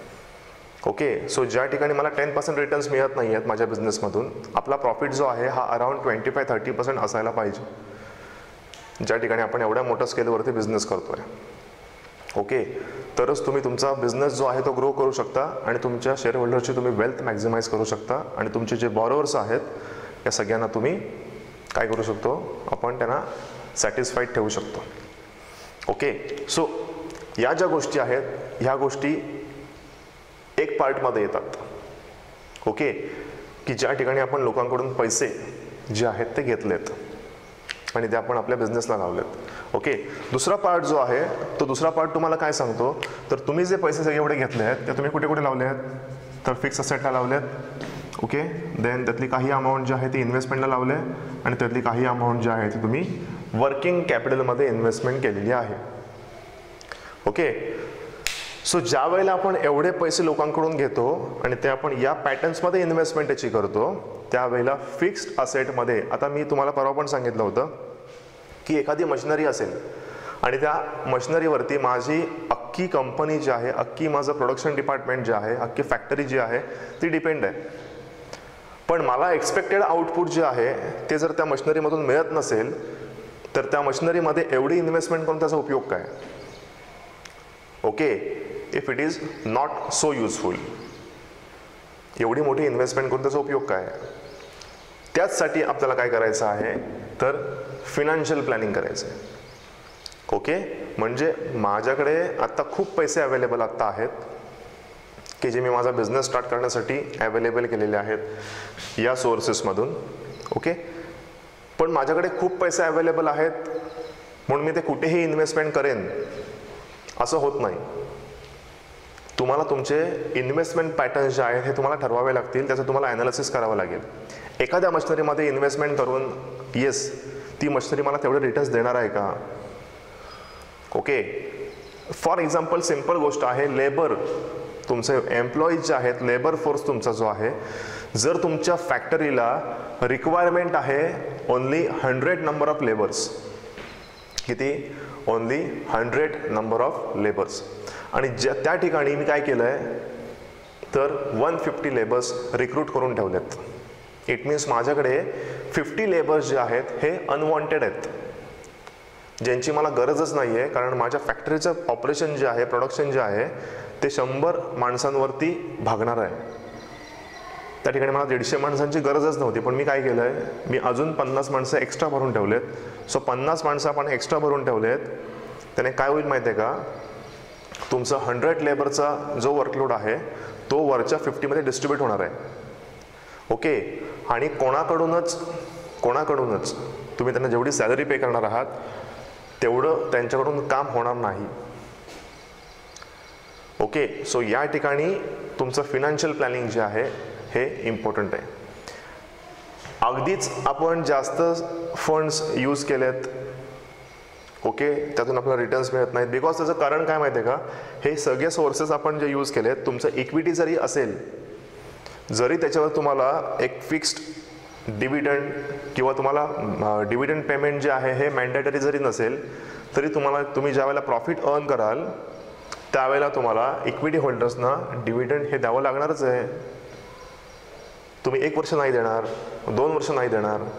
ओके, सो ज्या ठिकाणी मला टेन पर्सेंट रिटर्न्स मिळत नाही आहेत माझ्या बिझनेसमधून, आपला प्रॉफिट जो आहे हा around twenty five thirty percent असायला पाहिजे, ज्या ठिकाणी आपण एवढ्या मोठ्या स्केलवरती बिझनेस करतोय. ओके, तरच तुम्ही तुमचा बिझनेस जो आहे तो ग्रो करू शकता आणि तुमच्या शेअर होल्डरची तुम्ही वेल्थ मॅक्झिमाइज करू शकता आणि तुमचे जे बॉरोवर्स आहेत या सगळ्यांना तुम्ही काय करू शकतो, आपण त्यांना सॅटिस्फाईड ठेवू शकतो. ओके, सो या ज्या गोष्टी आहेत ह्या गोष्टी एक पार्टमध्ये येतात. ओके, की ज्या ठिकाणी आपण लोकांकडून पैसे जे आहेत ते घेतलेत आणि ते आपण आपल्या बिझनेसला लावलेत. ओके, दुसरा पार्ट जो आहे तो दुसरा पार्ट तुम्हाला काय सांगतो, तर तुम्ही जे पैसे सगळे एवढे घेतले आहेत ते तुम्ही कुठे कुठे लावले आहेत, तर फिक्स असेटला लावलेत. ओके, देन त्यातली काही अमाऊंट जी आहे ती इन्व्हेस्टमेंटला लावले आणि त्यातली काही अमाऊंट जी आहे ती तुम्ही वर्किंग कॅपिटलमध्ये इन्व्हेस्टमेंट केलेली आहे. ओके, सो ज्या वेळेला आपण एवढे पैसे लोकांकडून घेतो आणि ते आपण या पॅटर्न्समध्ये इन्व्हेस्टमेंट त्याची करतो, त्यावेळेला फिक्स्ड असेटमध्ये, आता मी तुम्हाला परवा पण सांगितलं होतं की एखादी मशिनरी असेल आणि त्या मशिनरीवरती माझी अख्खी कंपनी जी आहे, अख्खी माझं प्रोडक्शन डिपार्टमेंट जे आहे, अख्खी फॅक्टरी जी आहे ती डिपेंड आहे. पण मला एक्सपेक्टेड आउटपुट जे आहे ते जर त्या मशिनरीमधून मिळत नसेल तर त्या मशिनरीमध्ये एवढी इन्व्हेस्टमेंट करून त्याचा उपयोग काय. Okay, if it is not so useful, एवढी मोठी इन्व्हेस्टमेंट करून त्याचा उपयोग काय. त्याचसाठी आपल्याला काय करायचं आहे, तर फिनान्शियल प्लॅनिंग करायचं आहे. ओके, म्हणजे माझ्याकडे आत्ता खूप पैसे अवेलेबल आत्ता आहेत की जे मी माझा बिझनेस स्टार्ट करण्यासाठी अवेलेबल केलेले आहेत या सोर्सेसमधून. ओके, पण माझ्याकडे खूप पैसे अवेलेबल आहेत म्हणून मी ते कुठेही इन्व्हेस्टमेंट करेन असं होत नाही. तुम्हाला तुमचे इन्व्हेस्टमेंट पॅटर्न्स जे आहेत हे तुम्हाला ठरवावे लागतील, त्याचं तुम्हाला ॲनालिसिस करावं लागेल. एखाद्या मशिनरीमध्ये इन्व्हेस्टमेंट करून येस ती मशिनरी मला तेवढे रिटर्न्स देणार आहे का. ओके, फॉर एक्झाम्पल सिम्पल गोष्ट आहे, लेबर, तुमचे एम्प्लॉईज जे आहेत, लेबर फोर्स तुमचा जो आहे, जर तुमच्या फॅक्टरीला रिक्वायरमेंट आहे only hundred number of labours, किती, only hundred number of labours, आणि ज्या त्या ठिकाणी मी काय केलं आहे तर वन फिफ्टी लेबर्स रिक्रूट करून ठेवलेत. इट मीन्स माझ्याकडे फिफ्टी लेबर्स जे आहेत हे अनवॉन्टेड आहेत, ज्यांची मला गरजच नाही आहे, कारण माझ्या फॅक्टरीचं ऑपरेशन जे आहे, प्रोडक्शन जे आहे ते शंभर माणसांवरती भागणार आहे. त्या ठिकाणी मला दीडशे माणसांची गरजच नव्हती, पण मी काय केलं आहे, मी अजून पन्नास माणसं एक्स्ट्रा भरून ठेवलेत. सो पन्नास माणसं आपण एक्स्ट्रा भरून ठेवलेत, त्याने काय होईल माहिती आहे का, तुमचा हंड्रेड लेबरचा जो वर्कलोड आहे तो वरच्या फिफ्टीमध्ये डिस्ट्रीब्यूट होणार आहे. ओके, आणि कोणाकडूनच कोणाकडूनच तुम्ही त्यांना जेवढी सॅलरी पे करणार आहात तेवढं त्यांच्याकडून काम होणार नाही. ओके, सो या ठिकाणी तुमचं फिनान्शियल प्लॅनिंग जे आहे हे इम्पॉर्टंट आहे. अगदीच आपण जास्त फंड्स यूज केलेत, ओके, त्यातून आपल्याला रिटर्न्स मिळत नाहीत, बिकॉज त्याचं कारण काय माहिती आहे का, हे सगळे सोर्सेस आपण जे यूज केलेत, तुमचं इक्विटी जरी असेल, जरी त्याच्यावर तुम्हाला एक फिक्स्ड डिव्हिडंड किंवा तुम्हाला डिव्हिडंड पेमेंट जे आहे हे मॅन्डेटरी जरी नसेल, तरी तुम्हाला तुम्ही ज्यावेळेला प्रॉफिट अर्न कराल त्यावेळेला तुम्हाला इक्विटी होल्डर्सना डिव्हिडंड हे द्यावं लागणारच आहे. तुम्ही एक वर्ष नाही देणार, दोन वर्ष नाही देणार,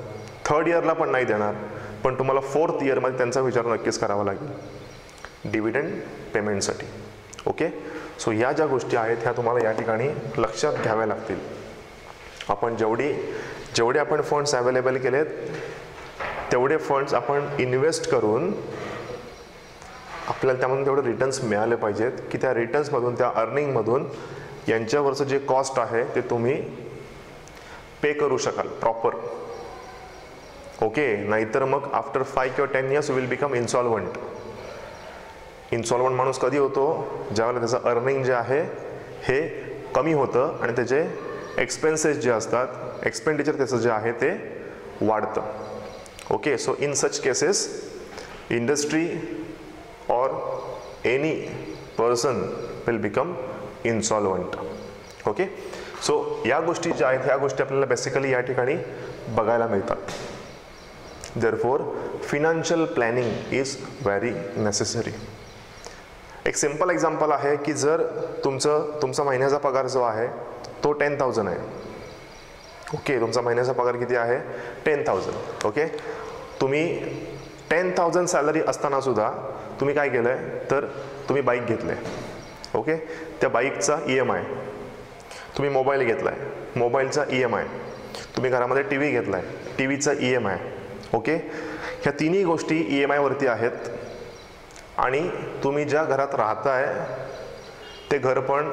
थर्ड इयरला पण नाही देणार, पण तुम्हाला फोर्थ इयरमध्ये त्यांचा विचार नक्कीच करावा लागेल डिव्हिडंड पेमेंटसाठी. ओके, सो या ज्या गोष्टी आहेत ह्या तुम्हाला या ठिकाणी लक्षात घ्याव्या लागतील. आपण जेवढी जेवढे आपण फंड्स अवेलेबल केलेत तेवढे फंड्स आपण इन्व्हेस्ट करून आपल्याला त्यामधून तेवढे रिटर्न्स मिळाले पाहिजेत की त्या रिटर्न्समधून, त्या अर्निंगमधून यांच्यावरचं जे कॉस्ट आहे ते तुम्ही पे करू शकाल प्रॉपर. ओके, नाहीतर मग आफ्टर फाय किंवा ten years will become insolvent. Insolvent माणूस कधी होतो? ज्यावेळेला त्याचं अर्निंग जे आहे हे कमी होतं आणि त्याचे एक्सपेन्सेस जे असतात, एक्सपेंडिचर त्याचं जे आहे ते वाढतं. Okay, so in such cases industry or any person will become insolvent. Okay, so या गोष्टी ज्या आहेत ह्या गोष्टी आपल्याला बेसिकली या ठिकाणी बघायला मिळतात. Therefore financial planning is very necessary. एक सिंपल एक्झाम्पल आहे की जर तुमचं तुमचा महिन्याचा पगार जो आहे तो टेन थाउजंड आहे. ओके, तुमचा महिन्याचा पगार किती आहे? Ten thousand. ओके, तुम्ही टेन थाउजंड सॅलरी असताना सुद्धा तुम्ही काय केलं आहे तर तुम्ही बाईक घेतलं आहे. ओके, त्या बाईकचा ई एम आय, तुम्ही मोबाईल घेतला आहे, मोबाईलचा ई एम आय, तुम्ही घरामध्ये टी व्ही घेतला आहे, टी व्हीचा ई एम आय. ओके, ह्या तिन्ही गोष्टी ई एम आयवरती आहेत आणि तुम्ही ज्या घरात राहताय ते घर पण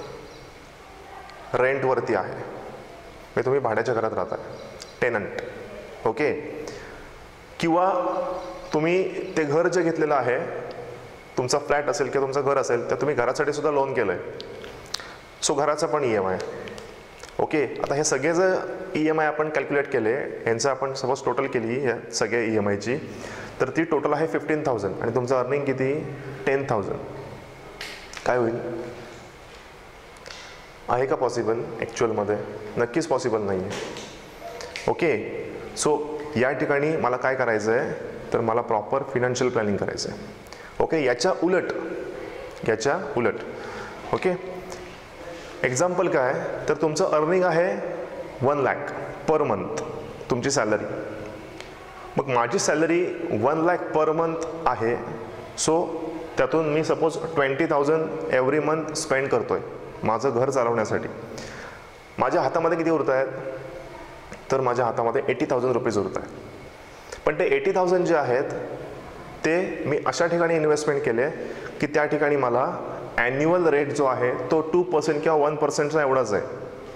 रेंटवरती आहे, म्हणजे तुम्ही भाड्याच्या घरात राहताय, टेनंट. ओके, किंवा तुम्ही ते घर जे घेतलेलं आहे, तुमचा फ्लॅट असेल किंवा तुमचं घर असेल तर तुम्ही घरासाठी सुद्धा लोन केलं आहे, सो घराचा पण ई एम आय. ओके, आता हे सगळे जर ई एम आय आपण कॅल्क्युलेट केले, यांचं आपण सपोज टोटल केली या सगळ्या ई एम आयची, तर ती टोटल आहे फिफ्टीन थाउजंड आणि तुमचं अर्निंग किती? Ten thousand. काय होईल? आहे का पॉसिबल? ॲक्च्युअलमध्ये नक्कीच पॉसिबल नाही आहे. ओके, सो या ठिकाणी मला काय करायचं आहे तर मला प्रॉपर फिनान्शियल प्लॅनिंग करायचं आहे. ओके, याच्या उलट याच्या उलट ओके, एक्झाम्पल काय तर तुमचं अर्निंग आहे वन लॅक पर मंथ तुमची सॅलरी. मग माझी salary one lakh per month आहे, सो त्यातून मी suppose twenty thousand every month spend करतोय माझं घर चालवण्यासाठी. माझ्या हातामध्ये किती उरत आहेत तर माझ्या हातामध्ये एटी थाउजंड रुपीज उरत आहेत. पण ते एटी थाउजंड जे आहेत ते मी अशा ठिकाणी इन्व्हेस्टमेंट केले की त्या ठिकाणी मला ॲन्युअल रेट जो आहे तो टू पर्सेंट किंवा वन पर्सेंटचा एवढाच आहे.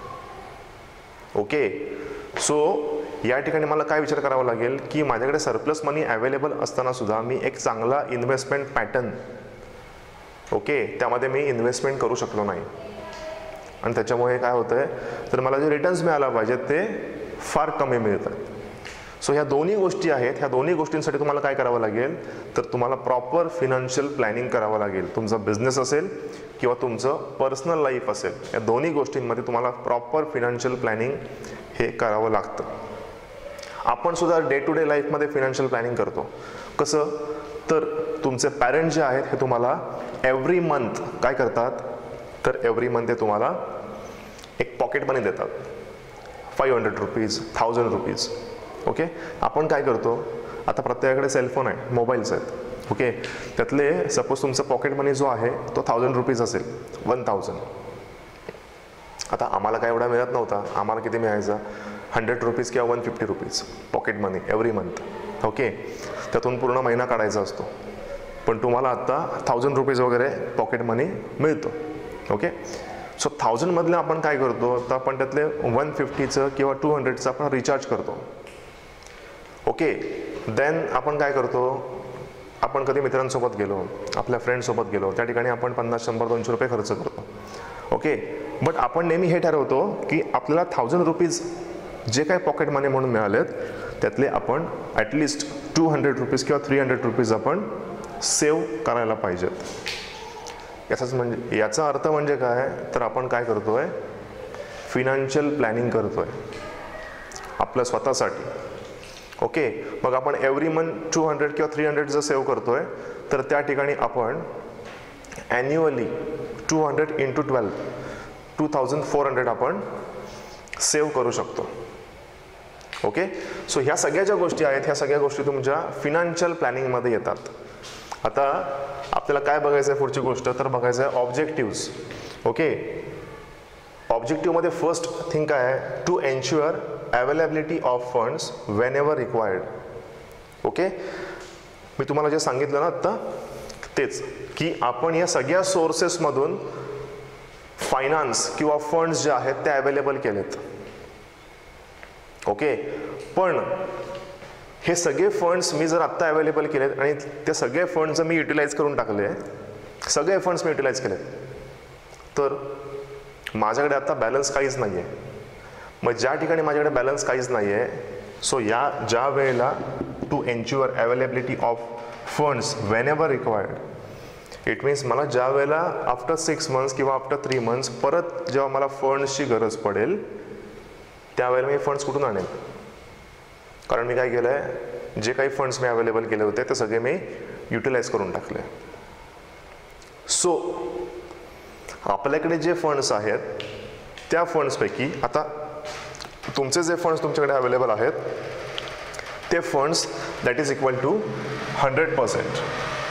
ओके, सो या ठिकाणी मला काय विचार करावा लागेल की माझ्याकडे सरप्लस मनी अवेलेबल असताना सुद्धा मी एक चांगला इन्व्हेस्टमेंट पॅटर्न ओके त्यामध्ये मी इन्व्हेस्टमेंट करू शकलो नाही आणि त्याच्यामुळे काय होतं आहे तर मला जे रिटर्न्स मिळायला पाहिजेत ते फार कमी मिळतात. सो ह्या दोन्ही गोष्टी आहेत, ह्या दोन्ही गोष्टींसाठी तुम्हाला काय करावं लागेल तर तुम्हाला प्रॉपर फिनान्शियल प्लॅनिंग करावं लागेल. तुमचा बिझनेस असेल किंवा तुमचं पर्सनल लाईफ असेल, या दोन्ही गोष्टींमध्ये तुम्हाला प्रॉपर फिनान्शियल प्लॅनिंग हे करावं लागतं. आपण सुद्धा डे टू डे लाईफमध्ये फिनान्शियल प्लॅनिंग करतो. कसं तर तुमचे पॅरेंट जे आहेत हे तुम्हाला एव्हरी मंथ काय करतात तर एव्हरी मंथ ते तुम्हाला एक पॉकेट मनी देतात, five hundred rupees thousand rupees. Okay, आपण काय करतो आता प्रत्येकाकडे सेलफोन आहे, मोबाईल्स आहेत. ओके, त्यातले सपोज तुमचा पॉकेट मनी जो आहे तो थाउजंड रुपीज असेल, वन थाउजंड. आता आम्हाला काय एवढा मिळत नव्हता, आम्हाला किती मिळायचा हंड्रेड रुपीज किंवा one fifty rupees pocket money every month. Okay, त्यातून पूर्ण महिना काढायचा असतो. पण तुम्हाला आत्ता थाउजंड रुपीज वगैरे पॉकेट मनी मिळतो. ओके, सो थाउजंडमधले आपण काय करतो तर आपण त्यातले वन फिफ्टीचं किंवा टू हंड्रेडचं आपण रिचार्ज करतो. ओके, देन आपण काय करतो, आपण कधी मित्रांसोबत गेलो, आपल्या फ्रेंडसोबत गेलो, त्या ठिकाणी आपण पन्नास शंभर दोनशे रुपये खर्च करतो. ओके, बट आपण नेहमी हे ठरवतो की आपल्याला थाउजंड रुपीज जे काही पॉकेट मनी म्हणून मिळालेत त्यातले आपण ॲटलिस्ट टू हंड्रेड रुपीज किंवा थ्री हंड्रेड रुपीज आपण सेव्ह करायला पाहिजेत. याचाच म्हणजे याचा अर्थ म्हणजे काय तर आपण काय करतोय फिनान्शियल प्लॅनिंग करतोय आपल्या स्वतःसाठी. ओके, मग आपण एव्हरी मंथ टू हंड्रेड किंवा थ्री हंड्रेड जर सेव्ह करतोय तर त्या ठिकाणी आपण annually two hundred into twelve two thousand four hundred आपण सेव्ह करू शकतो. ओके, सो ह्या सगळ्या ज्या गोष्टी आहेत ह्या सगळ्या गोष्टी तुमच्या फिनान्शियल प्लॅनिंगमध्ये येतात. आता आपल्याला काय बघायचं आहे पुढची गोष्ट तर बघायचं आहे ऑब्जेक्टिव्स. ओके, ऑब्जेक्टिव्हमध्ये फर्स्ट थिंग काय आहे, to ensure availability of funds whenever required. Okay, मी तुम्हाला जे सांगितलं ना आत्ता तेच की आपण या सगळ्या सोर्सेसमधून फायनान्स किंवा फंड्स जे आहेत ते अवेलेबल केलेत. ओके, पण हे सगळे फंड्स मी जर आत्ता अवेलेबल केलेत आणि ते सगळे फंड्स जर मी युटिलाइज करून टाकले, सगळे फंड्स मी युटिलाइज केलेत, तर माझ्याकडे आता बॅलन्स काहीच नाही आहे. मग ज्या ठिकाणी माझ्याकडे बॅलन्स काहीच नाही आहे, सो या ज्या वेळेला to ensure availability of funds whenever required, it means मला ज्या वेळेला आफ्टर सिक्स मंथ्स किंवा आफ्टर थ्री मंथ्स परत जेव्हा मला फंड्सची गरज पडेल त्यावेळेला मी फंड्स कुठून आणेल, कारण मी काय केलं आहे, जे काही फंड्स मी अवेलेबल केले होते ते सगळे मी युटिलाइज करून टाकले. सो आपल्याकडे जे फंड्स आहेत त्या फंड्सपैकी आता तुमचे जे फंड्स तुमच्याकडे अवेलेबल आहेत ते funds that is equal to hundred percent.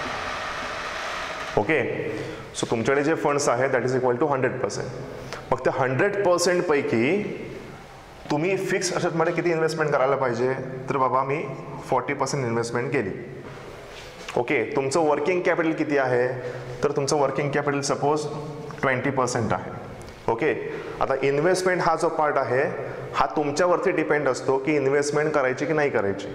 Okay, so तुमच्याकडे जे फंड्स आहेत that is equal to hundred percent. मग त्या हंड्रेड पर्सेंटपैकी तुम्ही फिक्स असेटमध्ये किती इन्व्हेस्टमेंट करायला पाहिजे, तर बाबा मी फोर्टी पर्सेंट इन्व्हेस्टमेंट केली. ओके, तुमचं वर्किंग कॅपिटल किती आहे, तर तुमचं working capital suppose twenty percent आहे. ओके, आता इन्व्हेस्टमेंट हा जो पार्ट आहे हा तुमच्यावरती डिपेंड असतो की इन्व्हेस्टमेंट करायची की नाही करायची.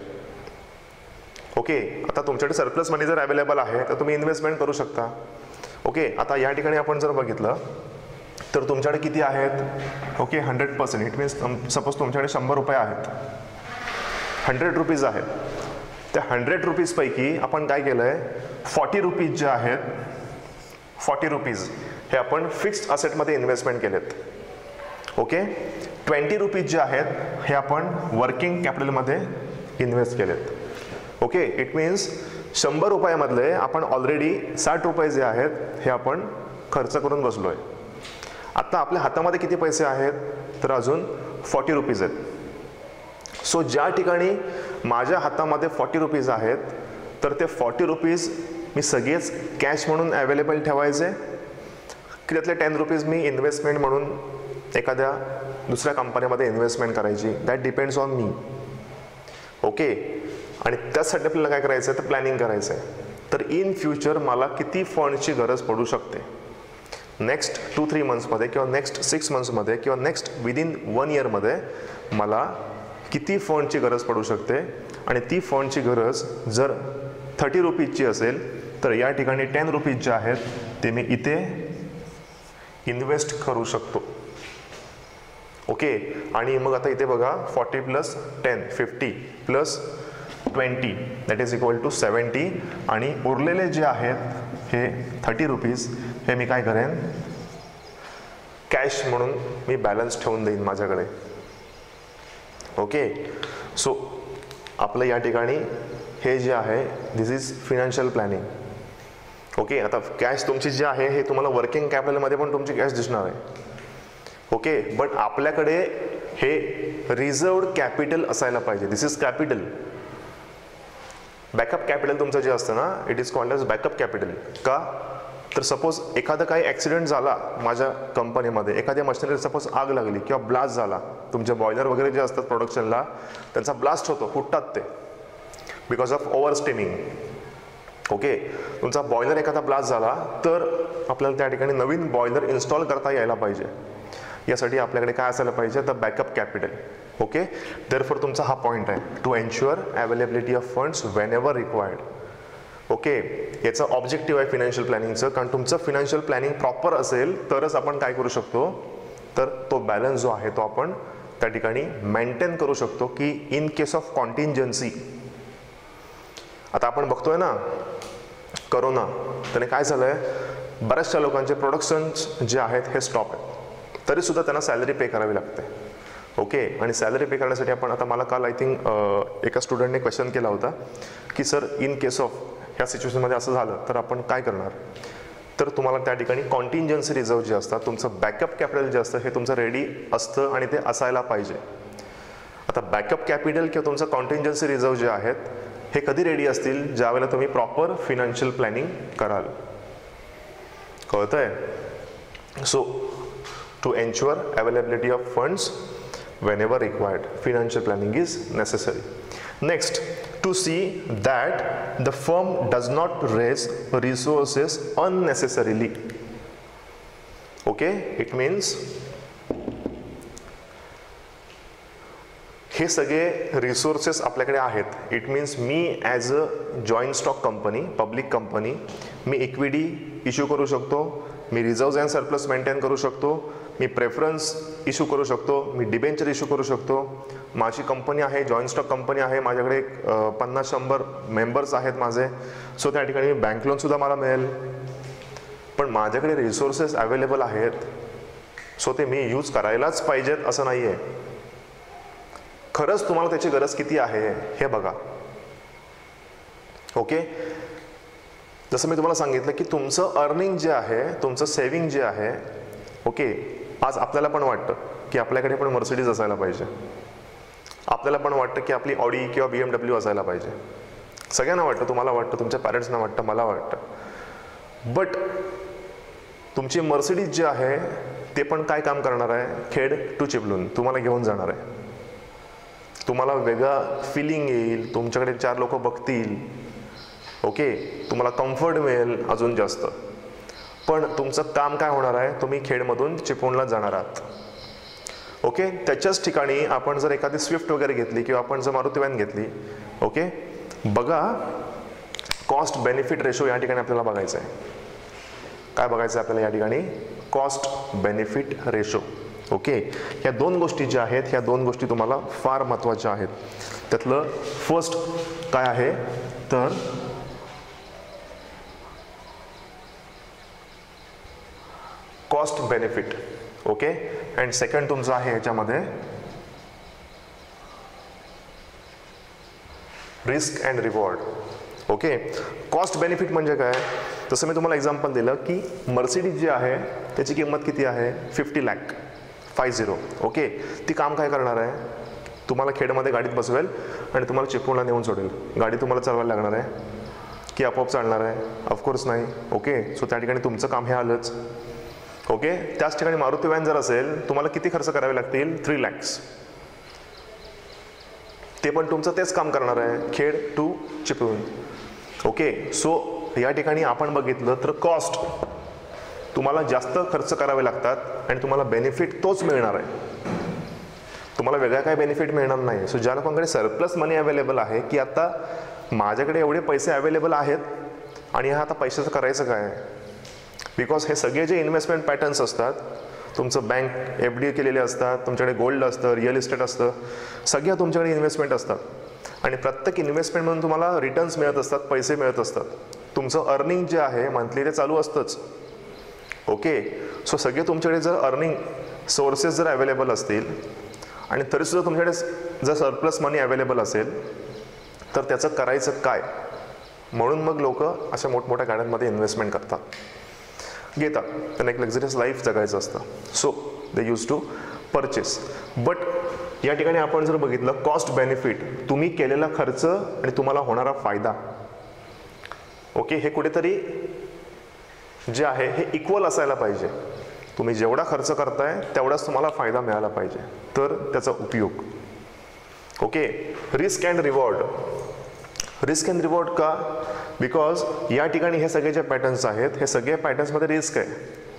ओके, आता तुमच्याकडे सरप्लस मनी जर अवेलेबल आहे तर तुम्ही इन्व्हेस्टमेंट करू शकता. ओके, आता या ठिकाणी आपण जर बघितलं तर तुमच्याकडे किती आहेत, okay hundred percent, it means suppose तुमच्याकडे शंभर रुपये आहेत, हंड्रेड रुपीज आहेत. त्या हंड्रेड रुपीजपैकी आपण काय केलं आहे, फॉर्टी रुपीज जे आहेत, फॉर्टी रुपीज हे आपण फिक्स्ड असेटमध्ये इन्व्हेस्टमेंट केलेत. ओके, ट्वेंटी रुपीज जे आहेत हे आपण वर्किंग कॅपिटलमध्ये इन्व्हेस्ट केलेत. ओके, इट मीन्स शंभर रुपयामधले आपण ऑलरेडी साठ रुपये जे आहेत हे आपण खर्च करून बसलो आहे. आता आपल्या हातामध्ये किती पैसे आहेत, तर अजून फॉर्टी रुपीज आहेत. सो ज्या ठिकाणी माझ्या हातामध्ये फॉर्टी रुपीज आहेत तर ते फॉर्टी रुपीज मी सगळेच कॅश म्हणून अवेलेबल ठेवायचे की त्यातले टेन रुपीज मी इन्व्हेस्टमेंट म्हणून एखाद्या दुसऱ्या कंपनीमध्ये इन्व्हेस्टमेंट करायची, that depends on me. Okay, आणि त्यासाठी आपल्याला काय करायचं आहे तर प्लॅनिंग करायचं आहे. तर इन फ्युचर मला किती फंडची गरज पडू शकते नेक्स्ट टू थ्री मंथ्समध्ये किंवा नेक्स्ट सिक्स मंथ्समध्ये किंवा नेक्स्ट विदिन वन इयरमध्ये मला किती फंडची गरज पडू शकते, आणि ती फंडची गरज जर थर्टी रुपीजची असेल तर या ठिकाणी टेन रुपीज जे आहेत ते मी इथे इन्व्हेस्ट करू शकतो. ओके, आणि मग आता इथे बघा forty plus ten fifty plus twenty that is equal to seventy, आणि उरलेले जे आहेत हे थर्टी रुपीज हे मी काय करेन, कॅश म्हणून मी बॅलन्स ठेवून देईन माझ्याकडे. ओके, सो आपलं या ठिकाणी हे जे आहे this is financial planning. Okay, आता कॅश तुमची जी आहे हे तुम्हाला वर्किंग कॅपिटलमध्ये पण तुमची कॅश दिसणार आहे. ओके, बट आपल्याकडे हे रिझर्व्ड कॅपिटल असायला पाहिजे. This is capital. Backup capital तुमचं जे असतं ना, it is called as backup capital. का, तर सपोज एखादा काही ॲक्सिडेंट झाला माझ्या कंपनीमध्ये, एखाद्या मशिनरी सपोज आग लागली किंवा ब्लास्ट झाला, तुमचे बॉयलर वगैरे जे असतात प्रोडक्शनला त्यांचा ब्लास्ट होतो, फुटतात ते because of over steaming. Okay, तुमचा बॉयलर एखादा ब्लास्ट झाला तर आपल्याला त्या ठिकाणी नवीन बॉयलर इन्स्टॉल करता यायला पाहिजे. यासाठी आपल्याकडे काय असायला पाहिजे, तर बॅकअप कॅपिटल. ओके, देअरफॉर तुमचा हा पॉईंट आहे, to ensure availability of funds whenever required. Okay, याचं ऑब्जेक्टिव्ह आहे फिनान्शियल प्लॅनिंगचं, कारण तुमचं फिनान्शियल प्लॅनिंग प्रॉपर असेल तरच आपण काय करू शकतो, तर तो बॅलन्स जो आहे तो आपण त्या ठिकाणी मेंटेन करू शकतो की इन केस ऑफ कॉन्टिंजन्सी. आता आपण बघतोय ना करोना, त्याने काय झालं आहे, बऱ्याचशा लोकांचे प्रोडक्शन्स जे आहेत हे स्टॉप आहेत, तरीसुद्धा त्यांना सॅलरी पे करावी लागते. ओके, आणि सॅलरी पे करण्यासाठी आपण आता मला काल आय थिंक एका स्टुडंटने क्वेश्चन केला होता की सर इन केस ऑफ ह्या सिच्युएशनमध्ये असं झालं तर आपण काय करणार. तर तुम्हाला त्या ठिकाणी कॉन्टिंजन्सी रिझर्व्ह जे असतात, तुमचं बॅकअप कॅपिटल जे असतं हे तुमचं रेडी असतं आणि ते असायला पाहिजे. आता बॅकअप कॅपिटल किंवा तुमचं कॉन्टिंजन्सी रिझर्व जे आहेत हे कधी रेडी असतील, ज्यावेळेला तुम्ही प्रॉपर फिनान्शियल प्लॅनिंग कराल. कळतंय? So to ensure availability of funds whenever required, financial planning is necessary. Next, to see that the firm does not raise resources unnecessarily. Okay, it means हे सगळे रिसोर्सेस आपल्याकडे आहेत. इट मीन्स मी as a joint stock company, public company, मी इक्विटी इश्यू करू शकतो, मी रिझर्व्ज अँड सरप्लस मेंटेन करू शकतो, मी प्रेफरन्स इश्यू करू शकतो, मी डिबेंचर इश्यू करू शकतो. माझी कंपनी आहे, जॉईंट स्टॉक कंपनी आहे, माझ्याकडे पन्नास शंभर मेंबर्स आहेत माझे. सो त्या ठिकाणी बँक लोनसुद्धा मला मिळेल. पण माझ्याकडे रिसोर्सेस अवेलेबल आहेत, सो ते मी यूज करायलाच पाहिजेत असं नाही आहे. खरंच तुम्हाला त्याची गरज किती आहे हे बघा. ओके, जसं मी तुम्हाला सांगितलं की तुमचं अर्निंग जे आहे, तुमचं सेव्हिंग जे आहे, ओके, आज आपल्याला पण वाटतं की आपल्याकडे पण मर्सिडीज असायला पाहिजे, आपल्याला पण वाटतं की आपली ऑडी किंवा बी एम डब्ल्यू असायला पाहिजे. सगळ्यांना वाटतं, तुम्हाला वाटतं, तुमच्या पॅरेंट्सना वाटतं, मला वाटतं. बट तुमची मर्सिडीज जे आहे ते पण काय काम करणार आहे, खेड टू चिपळूण तुम्हाला घेऊन जाणार आहे. तुम्हाला वेगळा फिलिंग येईल, तुमच्याकडे चार लोक बघतील, ओके, तुम्हाला कम्फर्ट मिळेल अजून जास्त. पण तुमचं काम काय होणार आहे, तुम्ही खेडमधून चिपळूणला जाणार आहात. ओके, त्याच्याच ठिकाणी आपण जर एखादी स्विफ्ट वगैरे घेतली किंवा आपण जर मारुती व्हॅन घेतली, ओके, बघा कॉस्ट बेनिफिट रेशो या ठिकाणी आपल्याला बघायचं आहे. काय बघायचं आहे आपल्याला या ठिकाणी, कॉस्ट बेनिफिट रेशो. ओके, ह्या दोन गोष्टी ज्या आहेत, ह्या दोन गोष्टी तुम्हाला फार महत्त्वाच्या आहेत. त्यातलं फर्स्ट काय आहे तर cost benefit. Okay, and second तुमचं आहे ह्याच्यामध्ये risk and reward. Okay, cost benefit म्हणजे काय, जसं मी तुम्हाला एक्झाम्पल दिलं की मर्सिडीज जी आहे त्याची किंमत किती आहे, fifty lakh five zero. Okay, ती काम काय करणार आहे, तुम्हाला खेडमध्ये गाडीत बसवेल आणि तुम्हाला चिपळूणला नेऊन सोडेल. गाडी तुम्हाला चालवायला लागणार आहे की आपोआप चालणार आहे, ऑफकोर्स नाही. ओके, सो त्या ठिकाणी तुमचं काम हे आलंच. ओके, त्याच ठिकाणी मारुती व्हॅन जर असेल, तुम्हाला किती खर्च करावे लागतील, थ्री लॅक्स. ते पण तुमचं तेच काम करणार आहे, Khed to Chiplun. Okay, so या ठिकाणी आपण बघितलं तर कॉस्ट तुम्हाला जास्त खर्च करावे लागतात आणि तुम्हाला बेनिफिट तोच मिळणार आहे, तुम्हाला वेगळा काय बेनिफिट मिळणार नाही. सो ज्या लोकांकडे सरप्लस मनी अवेलेबल आहे की आता माझ्याकडे एवढे पैसे अवेलेबल आहेत आणि हा आता पैशाचं करायचं काय, बिकॉज हे सगळे जे इन्व्हेस्टमेंट पॅटर्न्स असतात, तुमचं बँक एफ डी केलेले असतात, तुमच्याकडे गोल्ड असतं, रिअल इस्टेट असतं, सगळ्या तुमच्याकडे इन्व्हेस्टमेंट असतात आणि प्रत्येक इन्व्हेस्टमेंटमधून तुम्हाला रिटर्न्स मिळत असतात, पैसे मिळत असतात. तुमचं अर्निंग जे आहे मंथली ते चालू असतंच. ओके, सो सगळे तुमच्याकडे जर अर्निंग सोर्सेस जर अवेलेबल असतील आणि तरीसुद्धा तुमच्याकडे जर सरप्लस मनी अवेलेबल असेल तर त्याचं करायचं काय, म्हणून मग लोक अशा मोठमोठ्या गाड्यांमध्ये इन्व्हेस्टमेंट करतात, घेतात. त्यांना एक लक्झरियस लाईफ जगायचं असतं. So they use to purchase. But या ठिकाणी आपण जर बघितलं कॉस्ट बेनिफिट, तुम्ही केलेला खर्च आणि तुम्हाला होणारा फायदा, ओके, हे कुठेतरी जे आहे हे इक्वल असायला पाहिजे. तुम्ही जेवढा खर्च करताय तेवढाच तुम्हाला फायदा मिळाला पाहिजे, तर त्याचा उपयोग. Okay, risk and reward. Risk and reward का, बिकॉज या ठिकाणी हे सगळे जे पॅटर्न्स आहेत, हे सगळे पॅटर्न्समध्ये रिस्क आहे.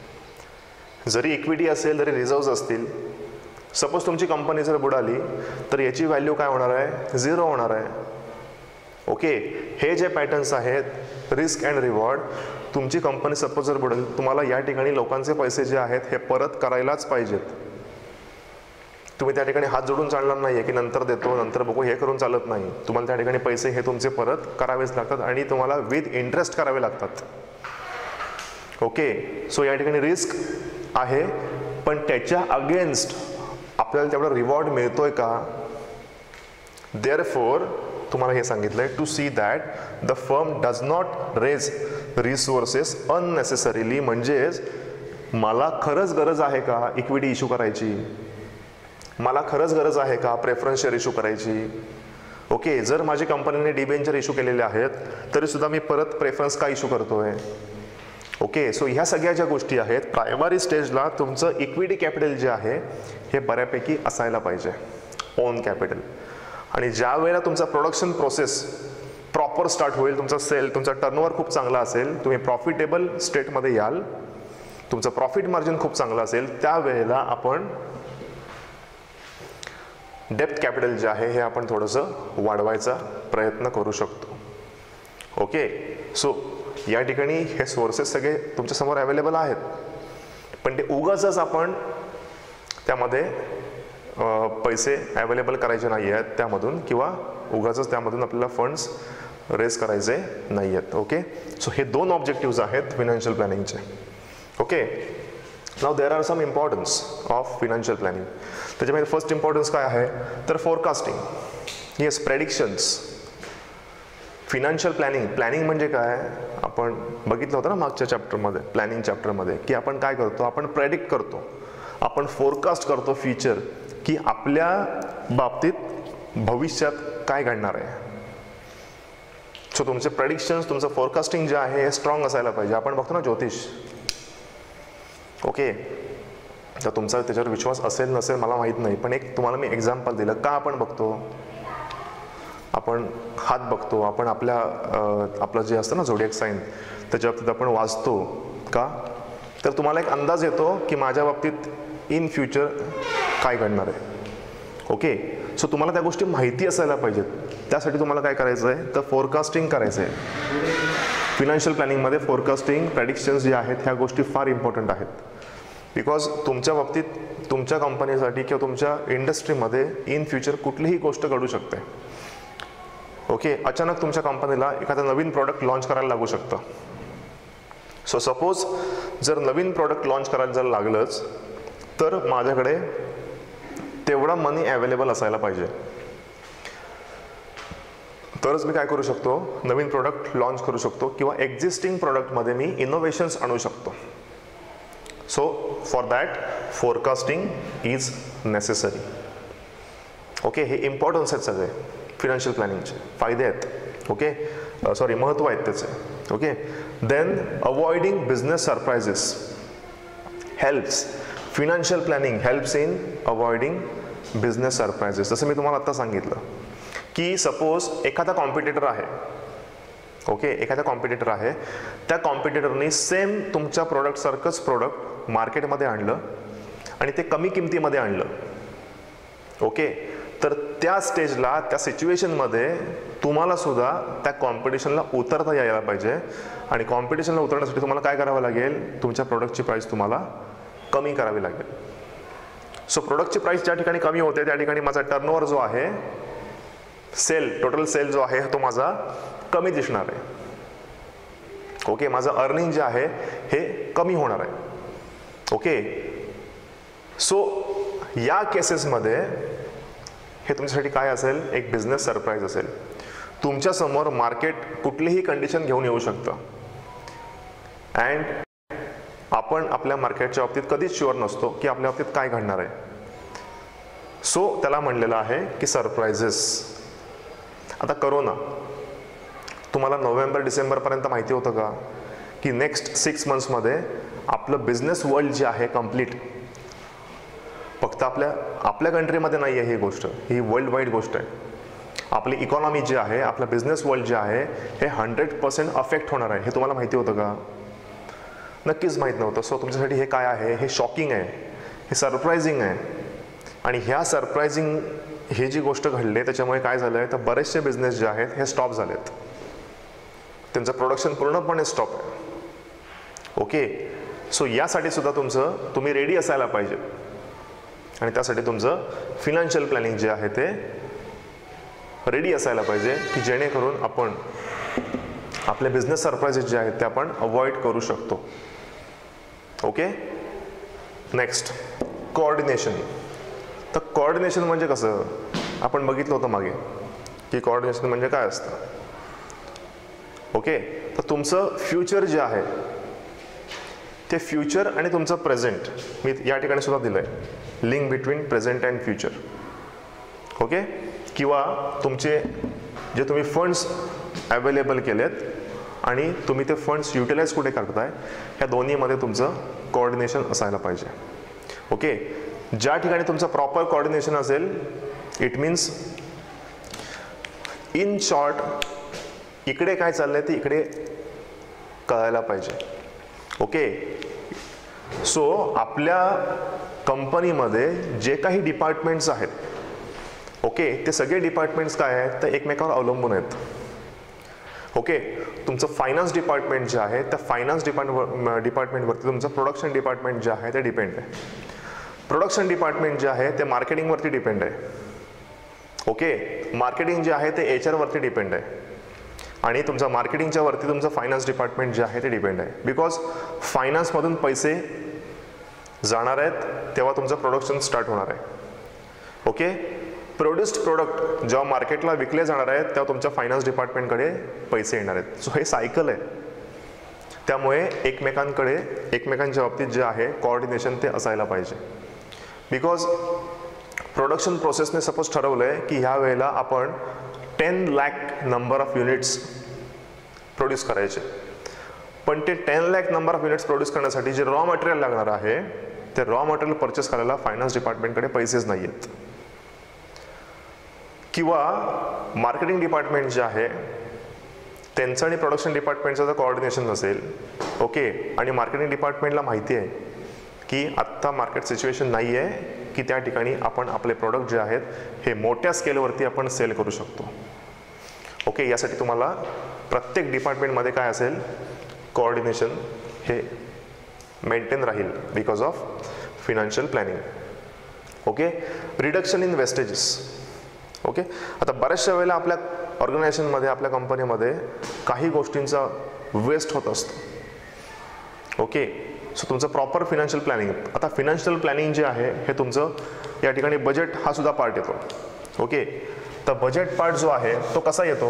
जरी इक्विटी असेल, जरी रिझर्व्ज असतील, सपोज तुमची कंपनी जर बुडाली तर याची व्हॅल्यू काय होणार आहे, झिरो होणार आहे. ओके, हे जे पॅटर्न्स आहेत रिस्क अँड रिवॉर्ड, तुमची कंपनी सपोज जर बुडेल, तुम्हाला या ठिकाणी लोकांचे पैसे जे आहेत हे परत करायलाच पाहिजेत. तुम्ही त्या ठिकाणी हात जोडून चालणार नाही आहे की नंतर देतो, नंतर बघू, हे करून चालत नाही. तुम्हाला त्या ठिकाणी पैसे हे तुमचे परत करावेच लागतात आणि तुम्हाला विथ इंटरेस्ट करावे लागतात. ओके, सो या ठिकाणी रिस्क आहे, पण त्याच्या अगेन्स्ट आपल्याला तेवढा रिवॉर्ड मिळतोय का. देअरफॉर तुम्हाला हे सांगितलंय to see that the firm does not raise resources unnecessarily. म्हणजेच मला खरंच गरज आहे का इक्विटी इश्यू करायची, मला खरंच गरज आहे का प्रेफरन्स शेअर इश्यू करायची? ओके, जर माझी कंपनीने डिबेंचर इश्यू केलेले आहेत तरी सुद्धा मी परत प्रेफरन्स का इश्यू करतोय? ओके, सो ह्या सगळ्या ज्या गोष्टी आहेत, प्रायमरी स्टेजला तुमचं इक्विटी कॅपिटल जे आहे हे बऱ्यापैकी असायला पाहिजे, ओन कॅपिटल. आणि ज्या वेळेला तुमचा प्रोडक्शन प्रोसेस प्रॉपर स्टार्ट होईल, तुमचा सेल तुमचा टर्नओव्हर खूप चांगला असेल, तुम्ही प्रॉफिटेबल स्टेटमध्ये याल, तुमचं प्रॉफिट मार्जिन खूप चांगलं असेल, त्यावेळेला आपण डेप्थ कॅपिटल जे आहे हे आपण थोडंसं वाढवायचा प्रयत्न करू शकतो. ओके, सो या ठिकाणी हे सोर्सेस सगळे तुमच्यासमोर अवेलेबल आहेत, पण ते उगाचच आपण त्यामध्ये पैसे अवेलेबल करायचे नाही आहेत त्यामधून, किंवा उगाचच त्यामधून आपल्याला फंड्स रेज करायचे नाही आहेत. ओके, सो हे दोन ऑब्जेक्टिव्स आहेत फिनान्शियल प्लॅनिंगचे. Okay, now there are some importance of financial planning. त्याच्यामध्ये फर्स्ट इम्पॉर्टन्स काय आहे तर forecasting. Yes, predictions. Financial planning planning म्हणजे काय, आपण बघितलं होतं ना मागच्या चॅप्टरमध्ये, प्लॅनिंग चॅप्टरमध्ये, की आपण काय करतो, आपण प्रेडिक्ट करतो, आपण फोरकास्ट करतो फ्युचर, की आपल्या बाबतीत भविष्यात काय घडणार आहे. सो तुमचे प्रेडिक्शन्स, तुमचं फोरकास्टिंग जे आहे हे स्ट्रॉंग असायला पाहिजे. आपण बघतो ना ज्योतिष. ओके, तर तुमचा त्याच्यावर विश्वास असेल नसेल मला माहीत नाही, पण एक तुम्हाला मी एक्झाम्पल दिलं. का आपण बघतो, आपण हात बघतो, आपण आपल्या आपलं जे असतं ना झोडिएक साइन त्याच्या बाबतीत आपण वाचतो का, तर तुम्हाला एक अंदाज येतो की माझ्या बाबतीत इन फ्युचर काय घडणार आहे. ओके, सो तुम्हाला त्या गोष्टी माहिती असायला पाहिजेत. त्यासाठी तुम्हाला काय करायचं आहे तर फोरकास्टिंग करायचं आहे. फिनान्शियल प्लॅनिंगमध्ये फोरकास्टिंग, प्रेडिक्शन्स जे आहेत ह्या गोष्टी फार इम्पॉर्टंट आहेत. बिकॉज तुमच्या बाबतीत, तुमच्या कंपनीसाठी किंवा तुमच्या इंडस्ट्रीमध्ये इन फ्युचर कुठलीही गोष्ट घडू शकते. ओके, अचानक तुमच्या कंपनीला एखादं नवीन प्रॉडक्ट लॉन्च करायला लागू शकतं. सो सपोज जर नवीन प्रॉडक्ट लॉन्च करायला जर लागलंच तर माझ्याकडे तेवढा मनी अवेलेबल असायला पाहिजे, तरच मी काय करू शकतो, नवीन प्रोडक्ट लॉन्च करू शकतो किंवा एक्झिस्टिंग प्रोडक्टमध्ये मी इनोव्हेशन्स आणू शकतो. So for that forecasting is necessary. Okay, हे इम्पॉर्टन्स आहेत सगळे फिनान्शियल प्लॅनिंगचे, फायदे आहेत. ओके, सॉरी महत्त्व आहेत त्याचे. Okay, then avoiding business surprises helps. Financial planning helps in avoiding business surprises. जसं मी तुम्हाला आत्ता सांगितलं की सपोज एखादा कॉम्पिटिटर आहे. ओके, एखादा कॉम्पिटिटर आहे, त्या कॉम्पिटिटरनी सेम तुमच्या प्रोडक्टसारखंच प्रोडक्ट मार्केटमध्ये आणलं आणि ते कमी किमतीमध्ये आणलं. ओके, तर त्या स्टेजला, त्या सिच्युएशनमध्ये तुम्हाला सुद्धा त्या कॉम्पिटिशनला उतरता यायला पाहिजे. आणि कॉम्पिटिशनला उतरण्यासाठी तुम्हाला काय करावं लागेल, तुमच्या प्रोडक्टची प्राईस तुम्हाला कमी करावी लागेल. सो प्रोडक्टची प्राईस ज्या ठिकाणी कमी होते त्या ठिकाणी माझा टर्नओव्हर जो आहे, सेल, टोटल सेल जो आहे तो माझा कमी दिसणार आहे. ओके, माझं अर्निंग जे आहे हे कमी होणार आहे. ओके, सो या केसेसमध्ये हे तुमच्यासाठी काय असेल, एक बिझनेस सरप्राईज असेल. तुमच्यासमोर मार्केट कुठलीही कंडिशन घेऊन येऊ शकतं अँड आपण आपल्या मार्केटच्या बाबतीत कधीच शुअर नसतो की आपल्या बाबतीत काय घडणार आहे. सो त्याला म्हणलेलं आहे की सरप्राइजेस. आता करोना तुम्हाला नोव्हेंबर डिसेंबरपर्यंत माहिती होतं का की नेक्स्ट सिक्स मंथ्समध्ये आपलं बिझनेस वर्ल्ड जे आहे कम्प्लीट, फक्त आपल्या आपल्या कंट्रीमध्ये नाही आहे ही गोष्ट, ही वर्ल्ड वाईड गोष्ट आहे. आपली इकॉनॉमी जी आहे, आपलं बिझनेस वर्ल्ड जे आहे हे हंड्रेड पर्सेंट अफेक्ट होणार आहे. हे तुम्हाला माहिती होतं का? नक्कीच माहीत नव्हतं. सो तुमच्यासाठी हे काय आहे, हे शॉकिंग आहे, हे सरप्रायझिंग आहे. आणि ह्या सरप्रायझिंग ही जी गोष्ट घडली त्याच्यामुळे काय झालं आहे तर बरेचसे बिझनेस जे आहेत हे स्टॉप झालेत, त्यांचं प्रोडक्शन पूर्णपणे स्टॉप आहे. ओके, सो यासाठी सुद्धा तुमचं तुम्ही रेडी असायला पाहिजे आणि त्यासाठी तुमचं फिनान्शियल प्लॅनिंग जे आहे ते रेडी असायला पाहिजे की जेणेकरून आपण आपले बिझनेस सरप्राइजेस जे आहेत ते आपण अवॉइड करू शकतो. Okay, next coordination. तर कोऑर्डिनेशन म्हणजे कसं, आपण बघितलं होतं मागे की कोऑर्डिनेशन म्हणजे काय असतं. ओके, तर तुमचं फ्युचर जे आहे ते फ्युचर आणि तुमचं प्रेझेंट मी या ठिकाणी सुद्धा दिलं आहे, link between present and future. Okay, किंवा तुमचे जे तुम्ही फंड्स अवेलेबल केलेत आणि तुम्ही ते फंड्स युटिलाइज कुठे करताय, ह्या दोन्हीमध्ये तुमचं कोऑर्डिनेशन असायला पाहिजे. ओके, ज्या ठिकाणी तुमचं प्रॉपर कोऑर्डिनेशन असेल, इट मीन्स इन शॉर्ट इकडे काय चाललंय ते इकडे कळायला पाहिजे. ओके, सो आपल्या कंपनीमध्ये जे काही डिपार्टमेंट्स आहेत, ओके, ते सगळे डिपार्टमेंट्स काय आहेत तर एकमेकावर अवलंबून आहेत. ओके, तुमचं फायनान्स डिपार्टमेंट जे आहे त्या फायनान्स डिपार्टमेंट डिपार्टमेंटवरती तुमचं प्रोडक्शन डिपार्टमेंट जे आहे ते डिपेंड आहे. प्रोडक्शन डिपार्टमेंट जे आहे ते मार्केटिंगवरती डिपेंड आहे. ओके, मार्केटिंग जे आहे ते एच आरवरती डिपेंड आहे आणि तुमचं मार्केटिंगच्या वरती तुमचं फायनान्स डिपार्टमेंट जे आहे ते डिपेंड आहे. बिकॉज फायनान्समधून पैसे जाणार आहेत तेव्हा तुमचं प्रोडक्शन स्टार्ट होणार आहे. ओके, प्रोड्युस्ड प्रोडक्ट जेव्हा मार्केटला विकले जाणार आहेत तेव्हा तुमच्या फायनान्स डिपार्टमेंटकडे पैसे येणार आहेत. सो हे सायकल आहे. त्यामुळे एकमेकांकडे एकमेकांच्या बाबतीत जे आहे कोऑर्डिनेशन ते असायला पाहिजे. बिकॉज प्रोडक्शन प्रोसेसने सपोज ठरवलं आहे की ह्या वेळेला आपण ten lakh number of units produce करायचे, पण ते ten lakh number of units produce करण्यासाठी जे रॉ मटेरियल लागणार आहे ते रॉ मटेरियल परचेस करायला फायनान्स डिपार्टमेंटकडे पैसेच नाही आहेत. किंवा मार्केटिंग डिपार्टमेंट जे आहे त्यांचं आणि प्रोडक्शन डिपार्टमेंटचं जर कोऑर्डिनेशन नसेल, ओके, आणि मार्केटिंग डिपार्टमेंटला माहिती आहे की आत्ता मार्केट सिच्युएशन नाही आहे की त्या ठिकाणी आपण आपले प्रोडक्ट जे आहेत हे मोठ्या स्केलवरती आपण सेल करू शकतो. ओके, यासाठी तुम्हाला प्रत्येक डिपार्टमेंटमध्ये काय असेल कोऑर्डिनेशन हे मेंटेन राहील because of financial planning. Okay, reduction in wastages. Okay, आता बऱ्याचशा वेळेला आपल्या ऑर्गनायझेशनमध्ये आपल्या कंपनीमध्ये काही गोष्टींचा वेस्ट होत असतो. ओके, सो तुमचं प्रॉपर फिनान्शियल प्लॅनिंग. आता फिनान्शियल प्लॅनिंग जे आहे हे तुमचं या ठिकाणी बजेट हा सुद्धा पार्ट येतो. ओके, तर बजेट पार्ट जो आहे तो कसा येतो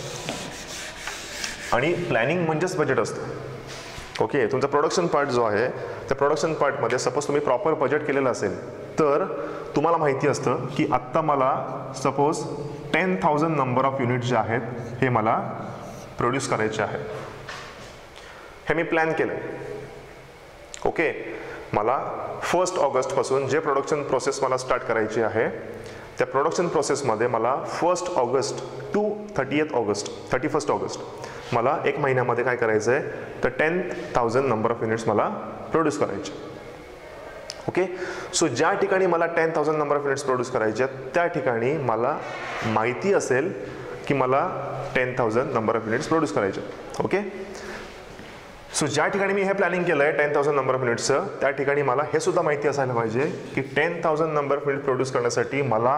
आणि प्लॅनिंग म्हणजेच बजेट असतं. ओके, तुमचा प्रोडक्शन पार्ट जो आहे त्या प्रोडक्शन पार्टमध्ये सपोज तुम्ही प्रॉपर बजेट केलेलं असेल तर तुम्हाला माहिती असतं की आत्ता मला suppose ten thousand number of unit जे आहेत हे मला प्रोड्यूस करायचे आहे. हे मी प्लॅन केलं आहे. ओके, मला फर्स्ट ऑगस्टपासून जे प्रोडक्शन प्रोसेस मला स्टार्ट करायची आहे त्या प्रोडक्शन प्रोसेसमध्ये मला first August to thirtieth August thirty first August मला एक महिन्यामध्ये काय करायचं आहे तर ten thousand number of units मला प्रोड्यूस करायचे. ओके, सो ज्या ठिकाणी मला ten thousand number of units produce करायचे आहेत त्या ठिकाणी मला माहिती असेल की मला ten thousand number of units produce करायचे. ओके, सो ज्या ठिकाणी मी हे प्लॅनिंग केलं आहे टेन थाउजंड नंबर ऑफ युनिट्सचं त्या ठिकाणी मला हे सुद्धा माहिती असायला पाहिजे की ten thousand number of unit produce करण्यासाठी मला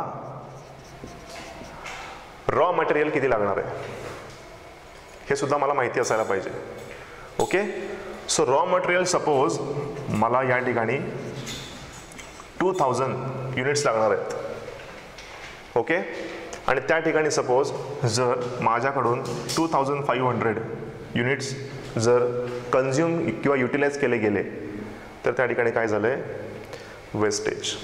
रॉ मटेरियल किती लागणार आहे हे सुद्धा मला माहिती असायला पाहिजे. Okay, so raw material suppose मला या ठिकाणी टू थाउजंड युनिट्स लागणार आहेत. ओके, आणि त्या ठिकाणी सपोज जर माझ्याकडून two thousand five hundred units जर कन्झ्युम किंवा युटिलाइज केले गेले तर त्या ठिकाणी काय झालं आहे वेस्टेज.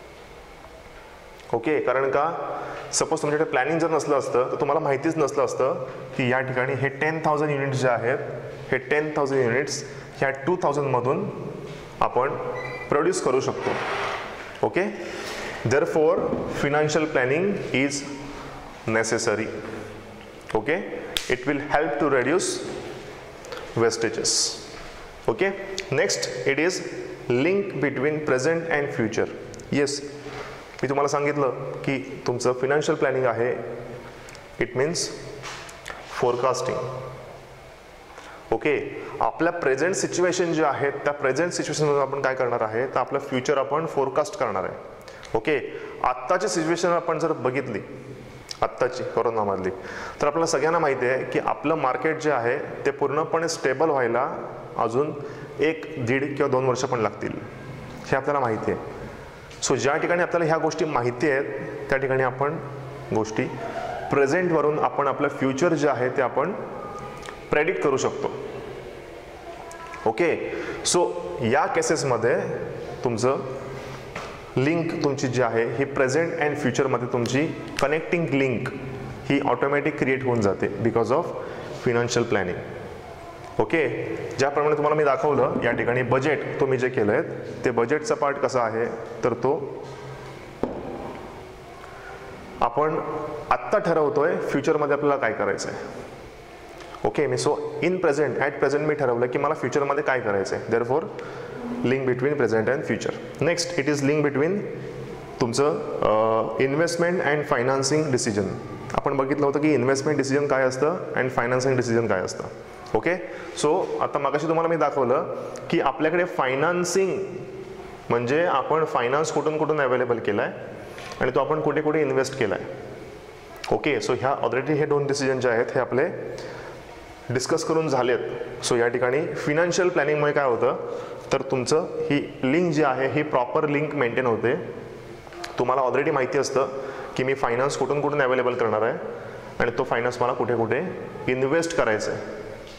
ओके, कारण का सपोज तुमच्याकडे प्लॅनिंग जर नसलं असतं तर तुम्हाला माहितीच नसलं असतं की या ठिकाणी हे टेन थाउजंड युनिट्स जे आहेत हे टेन थाउजंड युनिट्स ह्या टू थाउजंडमधून आपण प्रोड्यूस करू शकतो. Okay, therefore financial planning is necessary. Okay, it will help to reduce wastages. Okay, next it is link between present and future. Yes, मी तुम्हाला सांगितलं की तुमचं फिनान्शियल प्लॅनिंग आहे इट मीन्स फोरकास्टिंग. ओके, आपल्या प्रेझेंट सिच्युएशन जे आहे त्या प्रेझेंट सिच्युएशनमध्ये आपण काय करणार आहे तर आपलं फ्युचर आपण फोरकास्ट करणार आहे. ओके, आत्ताची सिच्युएशन आपण जर बघितली आत्ताची कोरोनामधली तर आपल्याला सगळ्यांना माहिती आहे की आपलं मार्केट जे आहे ते पूर्णपणे स्टेबल व्हायला अजून एक दीड किंवा दोन वर्ष पण लागतील हे आपल्याला माहिती आहे. सो ज्या ठिकाणी आपल्याला ह्या गोष्टी माहिती आहेत त्या ठिकाणी आपण गोष्टी प्रेझेंटवरून आपण आपलं फ्युचर जे आहे ते आपण प्रेडिक्ट करू शकतो. ओके. सो या केसेसमध्ये तुमचं लिंक तुमची जी आहे ही प्रेझेंट अँड फ्युचरमध्ये तुमची कनेक्टिंग लिंक ही ऑटोमॅटिक क्रिएट होऊन जाते because of financial planning. Okay. ज्याप्रमाणे तुम्हाला मी दाखवलं या ठिकाणी बजेट तुम्ही जे केलं आहे ते बजेटचा पार्ट कसा आहे तर तो आपण आत्ता ठरवतोय फ्युचरमध्ये आपल्याला काय करायचं आहे. ओके. मी so in present at present मी ठरवलं की मला फ्युचरमध्ये काय करायचं आहे. Therefore link between present and future. Next it is link between तुमचं इन्व्हेस्टमेंट अँड फायनान्सिंग डिसिजन. आपण बघितलं होतं की इन्व्हेस्टमेंट डिसिजन काय असतं अँड फायनान्सिंग डिसिजन काय असतं. ओके. सो आता मगाशी तुम्हाला मी दाखवलं की आपल्याकडे फायनान्सिंग म्हणजे आपण फायनान्स कुठून कुठून अवेलेबल केला आहे आणि तो आपण कुठे कुठे इन्व्हेस्ट केला आहे. ओके. सो ह्या ऑलरेडी हे दोन डिसिजन जे आहेत हे आपले डिस्कस करून झालेत. सो या ठिकाणी फिनान्शियल प्लॅनिंगमुळे काय होतं तर तुमचं ही लिंक जी आहे ही प्रॉपर लिंक मेंटेन होते. तुम्हाला ऑलरेडी माहिती असतं की मी फायनान्स कुठून कुठून अवेलेबल करणार आहे आणि तो फायनान्स मला कुठे कुठे इन्व्हेस्ट करायचं आहे.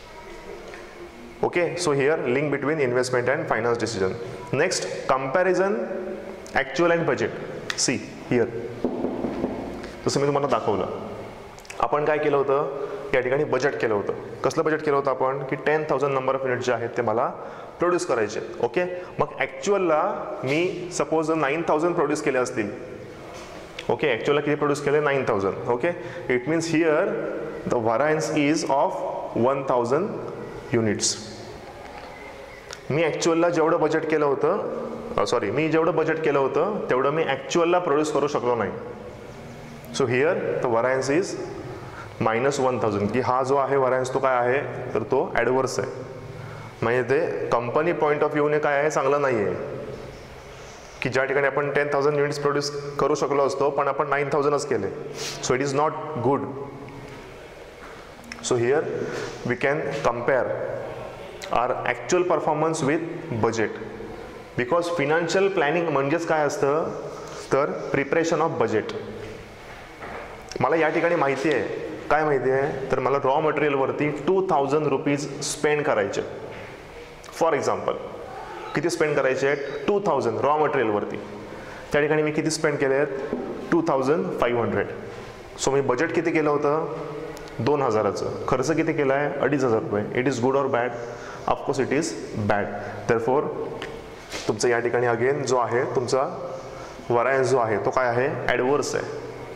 Okay. So here link between investment and finance decision. Next comparison actual and budget. See here जसं मी तुम्हाला दाखवलं आपण काय केलं होतं या ठिकाणी बजेट केलं होतं. कसलं बजेट केलं होतं आपण की ten thousand number of unit जे आहेत ते मला प्रोड्यूस करायचे. ओके. मग ॲक्च्युअलला मी सपोज नाईन थाउजंड प्रोड्यूस केले असतील. ओके. ॲक्च्युअलला किती प्रोड्यूस केले nine thousand. Okay. It means here the variance is of one thousand units. मी ॲक्च्युअलला जेवढं बजेट केलं होतं सॉरी मी जेवढं बजेट केलं होतं तेवढं मी ॲक्च्युअलला प्रोड्यूस करू शकलो नाही. So here the variance is minus one thousand की हा जो आहे व्हरायन्स तो काय आहे तर तो ॲडव्हर्स आहे. म्हणजे ते कंपनी पॉईंट ऑफ व्ह्यूने काय आहे चांगलं नाही आहे की ज्या ठिकाणी आपण टेन थाउजंड युनिट्स प्रोड्यूस करू शकलो असतो पण आपण नाईन थाउजंडच केले. So it is not good. So here we can compare our actual performance with budget because financial planning म्हणजेच काय असतं तर प्रिपरेशन ऑफ बजेट. मला या ठिकाणी माहिती आहे काय माहिती आहे तर मला रॉ मटेरियलवरती टू थाउजंड रुपीज स्पेंड करायचे. फॉर एक्झाम्पल किती स्पेंड करायचे आहेत टू थाउजंड रॉ मटेरियलवरती. त्या ठिकाणी मी किती स्पेंड केले आहेत two thousand five hundred. So मी बजेट किती केलं होतं दोन हजाराचं. खर्च किती केला आहे अडीच हजार रुपये. It is good or bad of course it is bad. Therefore तुमचं या ठिकाणी अगेन जो आहे तुमचा व्हरायन्स जो आहे तो काय आहे ॲडव्हर्स आहे.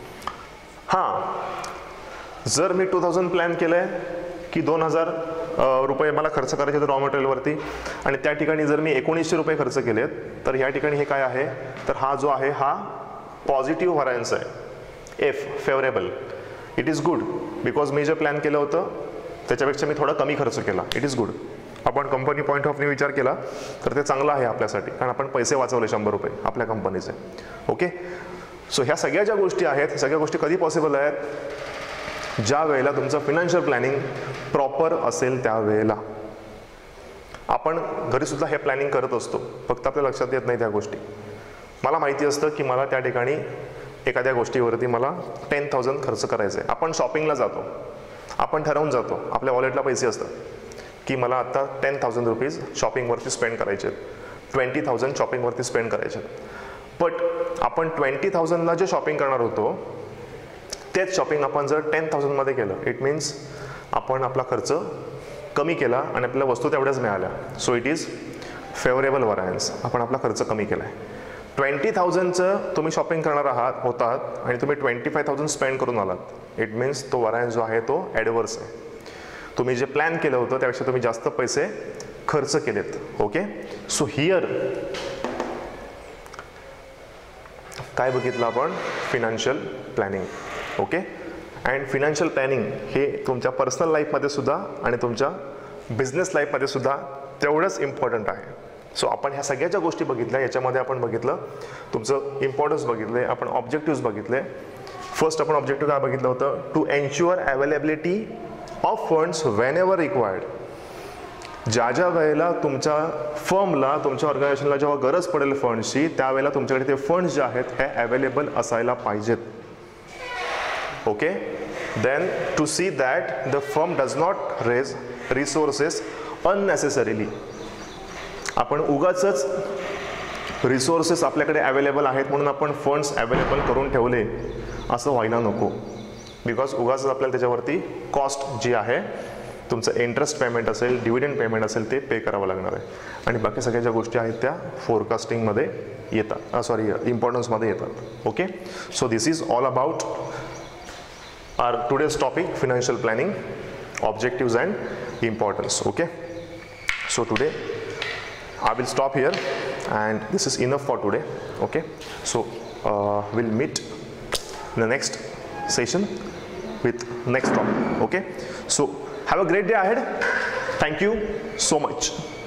हां जर मी टू थाउजंड प्लॅन केलं आहे की दोन हजार रुपये मला खर्च करायचे आहेत रॉ मटेरियलवरती आणि त्या ठिकाणी जर मी एकोणीसशे रुपये खर्च केलेत तर या ठिकाणी हे काय आहे तर हा जो आहे हा पॉझिटिव्ह व्हरायन्स आहे. F favourable. It is good because मी जे प्लॅन केलं होतं त्याच्यापेक्षा मी थोडा कमी खर्च केला. It is good. आपण कंपनी पॉईंट ऑफ व्ह्यू विचार केला तर ते चांगलं आहे आपल्यासाठी कारण आपण पैसे वाचवले शंभर रुपये आपल्या कंपनीचे. ओके. सो ह्या सगळ्या ज्या गोष्टी आहेत सगळ्या गोष्टी कधी पॉसिबल आहेत ज्या वेळेला तुमचं फिनान्शियल प्लॅनिंग प्रॉपर असेल त्यावेळेला. आपण घरीसुद्धा हे प्लॅनिंग करत असतो फक्त आपल्या लक्षात येत नाही त्या गोष्टी. मला माहिती असतं की मला त्या ठिकाणी एखाद्या गोष्टीवरती मला टेन थाउजंड खर्च करायचं आहे. आपण शॉपिंगला जातो आपण ठरवून जातो आपल्या वॉलेटला पैसे असतात की मला आता टेन थाउजंड रुपीज शॉपिंगवरती स्पेंड करायचे आहेत. ट्वेंटी थाउजंड शॉपिंगवरती स्पेंड करायचे आहेत. बट आपण ट्वेंटी थाउजंडला जे शॉपिंग करणार होतो तेच शॉपिंग आपण जर टेन थाउजंडमध्ये केलं इट मीन्स आपण आपला खर्च कमी केला आणि आपल्याला वस्तू तेवढ्याच मिळाल्या. So it is favourable variance. आपण आपला खर्च कमी केला आहे. ट्वेंटी थाउजंडचं तुम्ही शॉपिंग करणार आहात होतात आणि तुम्ही ट्वेंटी फाय थाउजंड स्पेंड करून आलात इट मीन्स तो व्हरायन्स जो आहे तो ॲडव्हर्स आहे. तुम्ही जे प्लॅन केलं होतं त्यापेक्षा तुम्ही जास्त पैसे खर्च केलेत. ओके. सो हिअर काय बघितलं आपण financial planning. Okay. And financial planning हे तुमच्या पर्सनल लाईफमध्ये सुद्धा आणि तुमच्या बिझनेस लाईफमध्ये सुद्धा तेवढंच इम्पॉर्टंट आहे. सो आपण ह्या सगळ्या ज्या गोष्टी बघितल्या याच्यामध्ये आपण बघितलं तुमचं इम्पॉर्टन्स बघितले आपण ऑब्जेक्टिव्स बघितले. फर्स्ट आपण ऑब्जेक्टिव्ह काय बघितलं होतं to ensure availability of funds whenever required. ज्या ज्या वेळेला तुमच्या फर्मला तुमच्या ऑर्गनायझेशनला जेव्हा गरज पडेल फंड्सची त्यावेळेला तुमच्याकडे ते फंड्स जे आहेत हे अवेलेबल असायला पाहिजेत. Okay. Then to see that the firm does not raise resources unnecessarily. आपण उगाचच रिसोर्सेस आपल्याकडे अवेलेबल आहेत म्हणून आपण फंड्स अवेलेबल करून ठेवले असं व्हायला नको, बिकॉज उगाच आपल्याला त्याच्यावरती कॉस्ट जी आहे तुमचं इंटरेस्ट पेमेंट असेल, डिव्हिडंड पेमेंट असेल ते पे करावं लागणार आहे. आणि बाकी सगळ्या ज्या गोष्टी आहेत त्या फोरकास्टिंगमध्ये येतात, सॉरी इम्पॉर्टन्समध्ये येतात. Okay, so this is all about our today's topic, financial planning, objectives and importance. Okay, so today I will stop here and this is enough for today. Okay, so uh, we'll meet in the next session with next topic. Okay, so have a great day ahead. Thank you so much.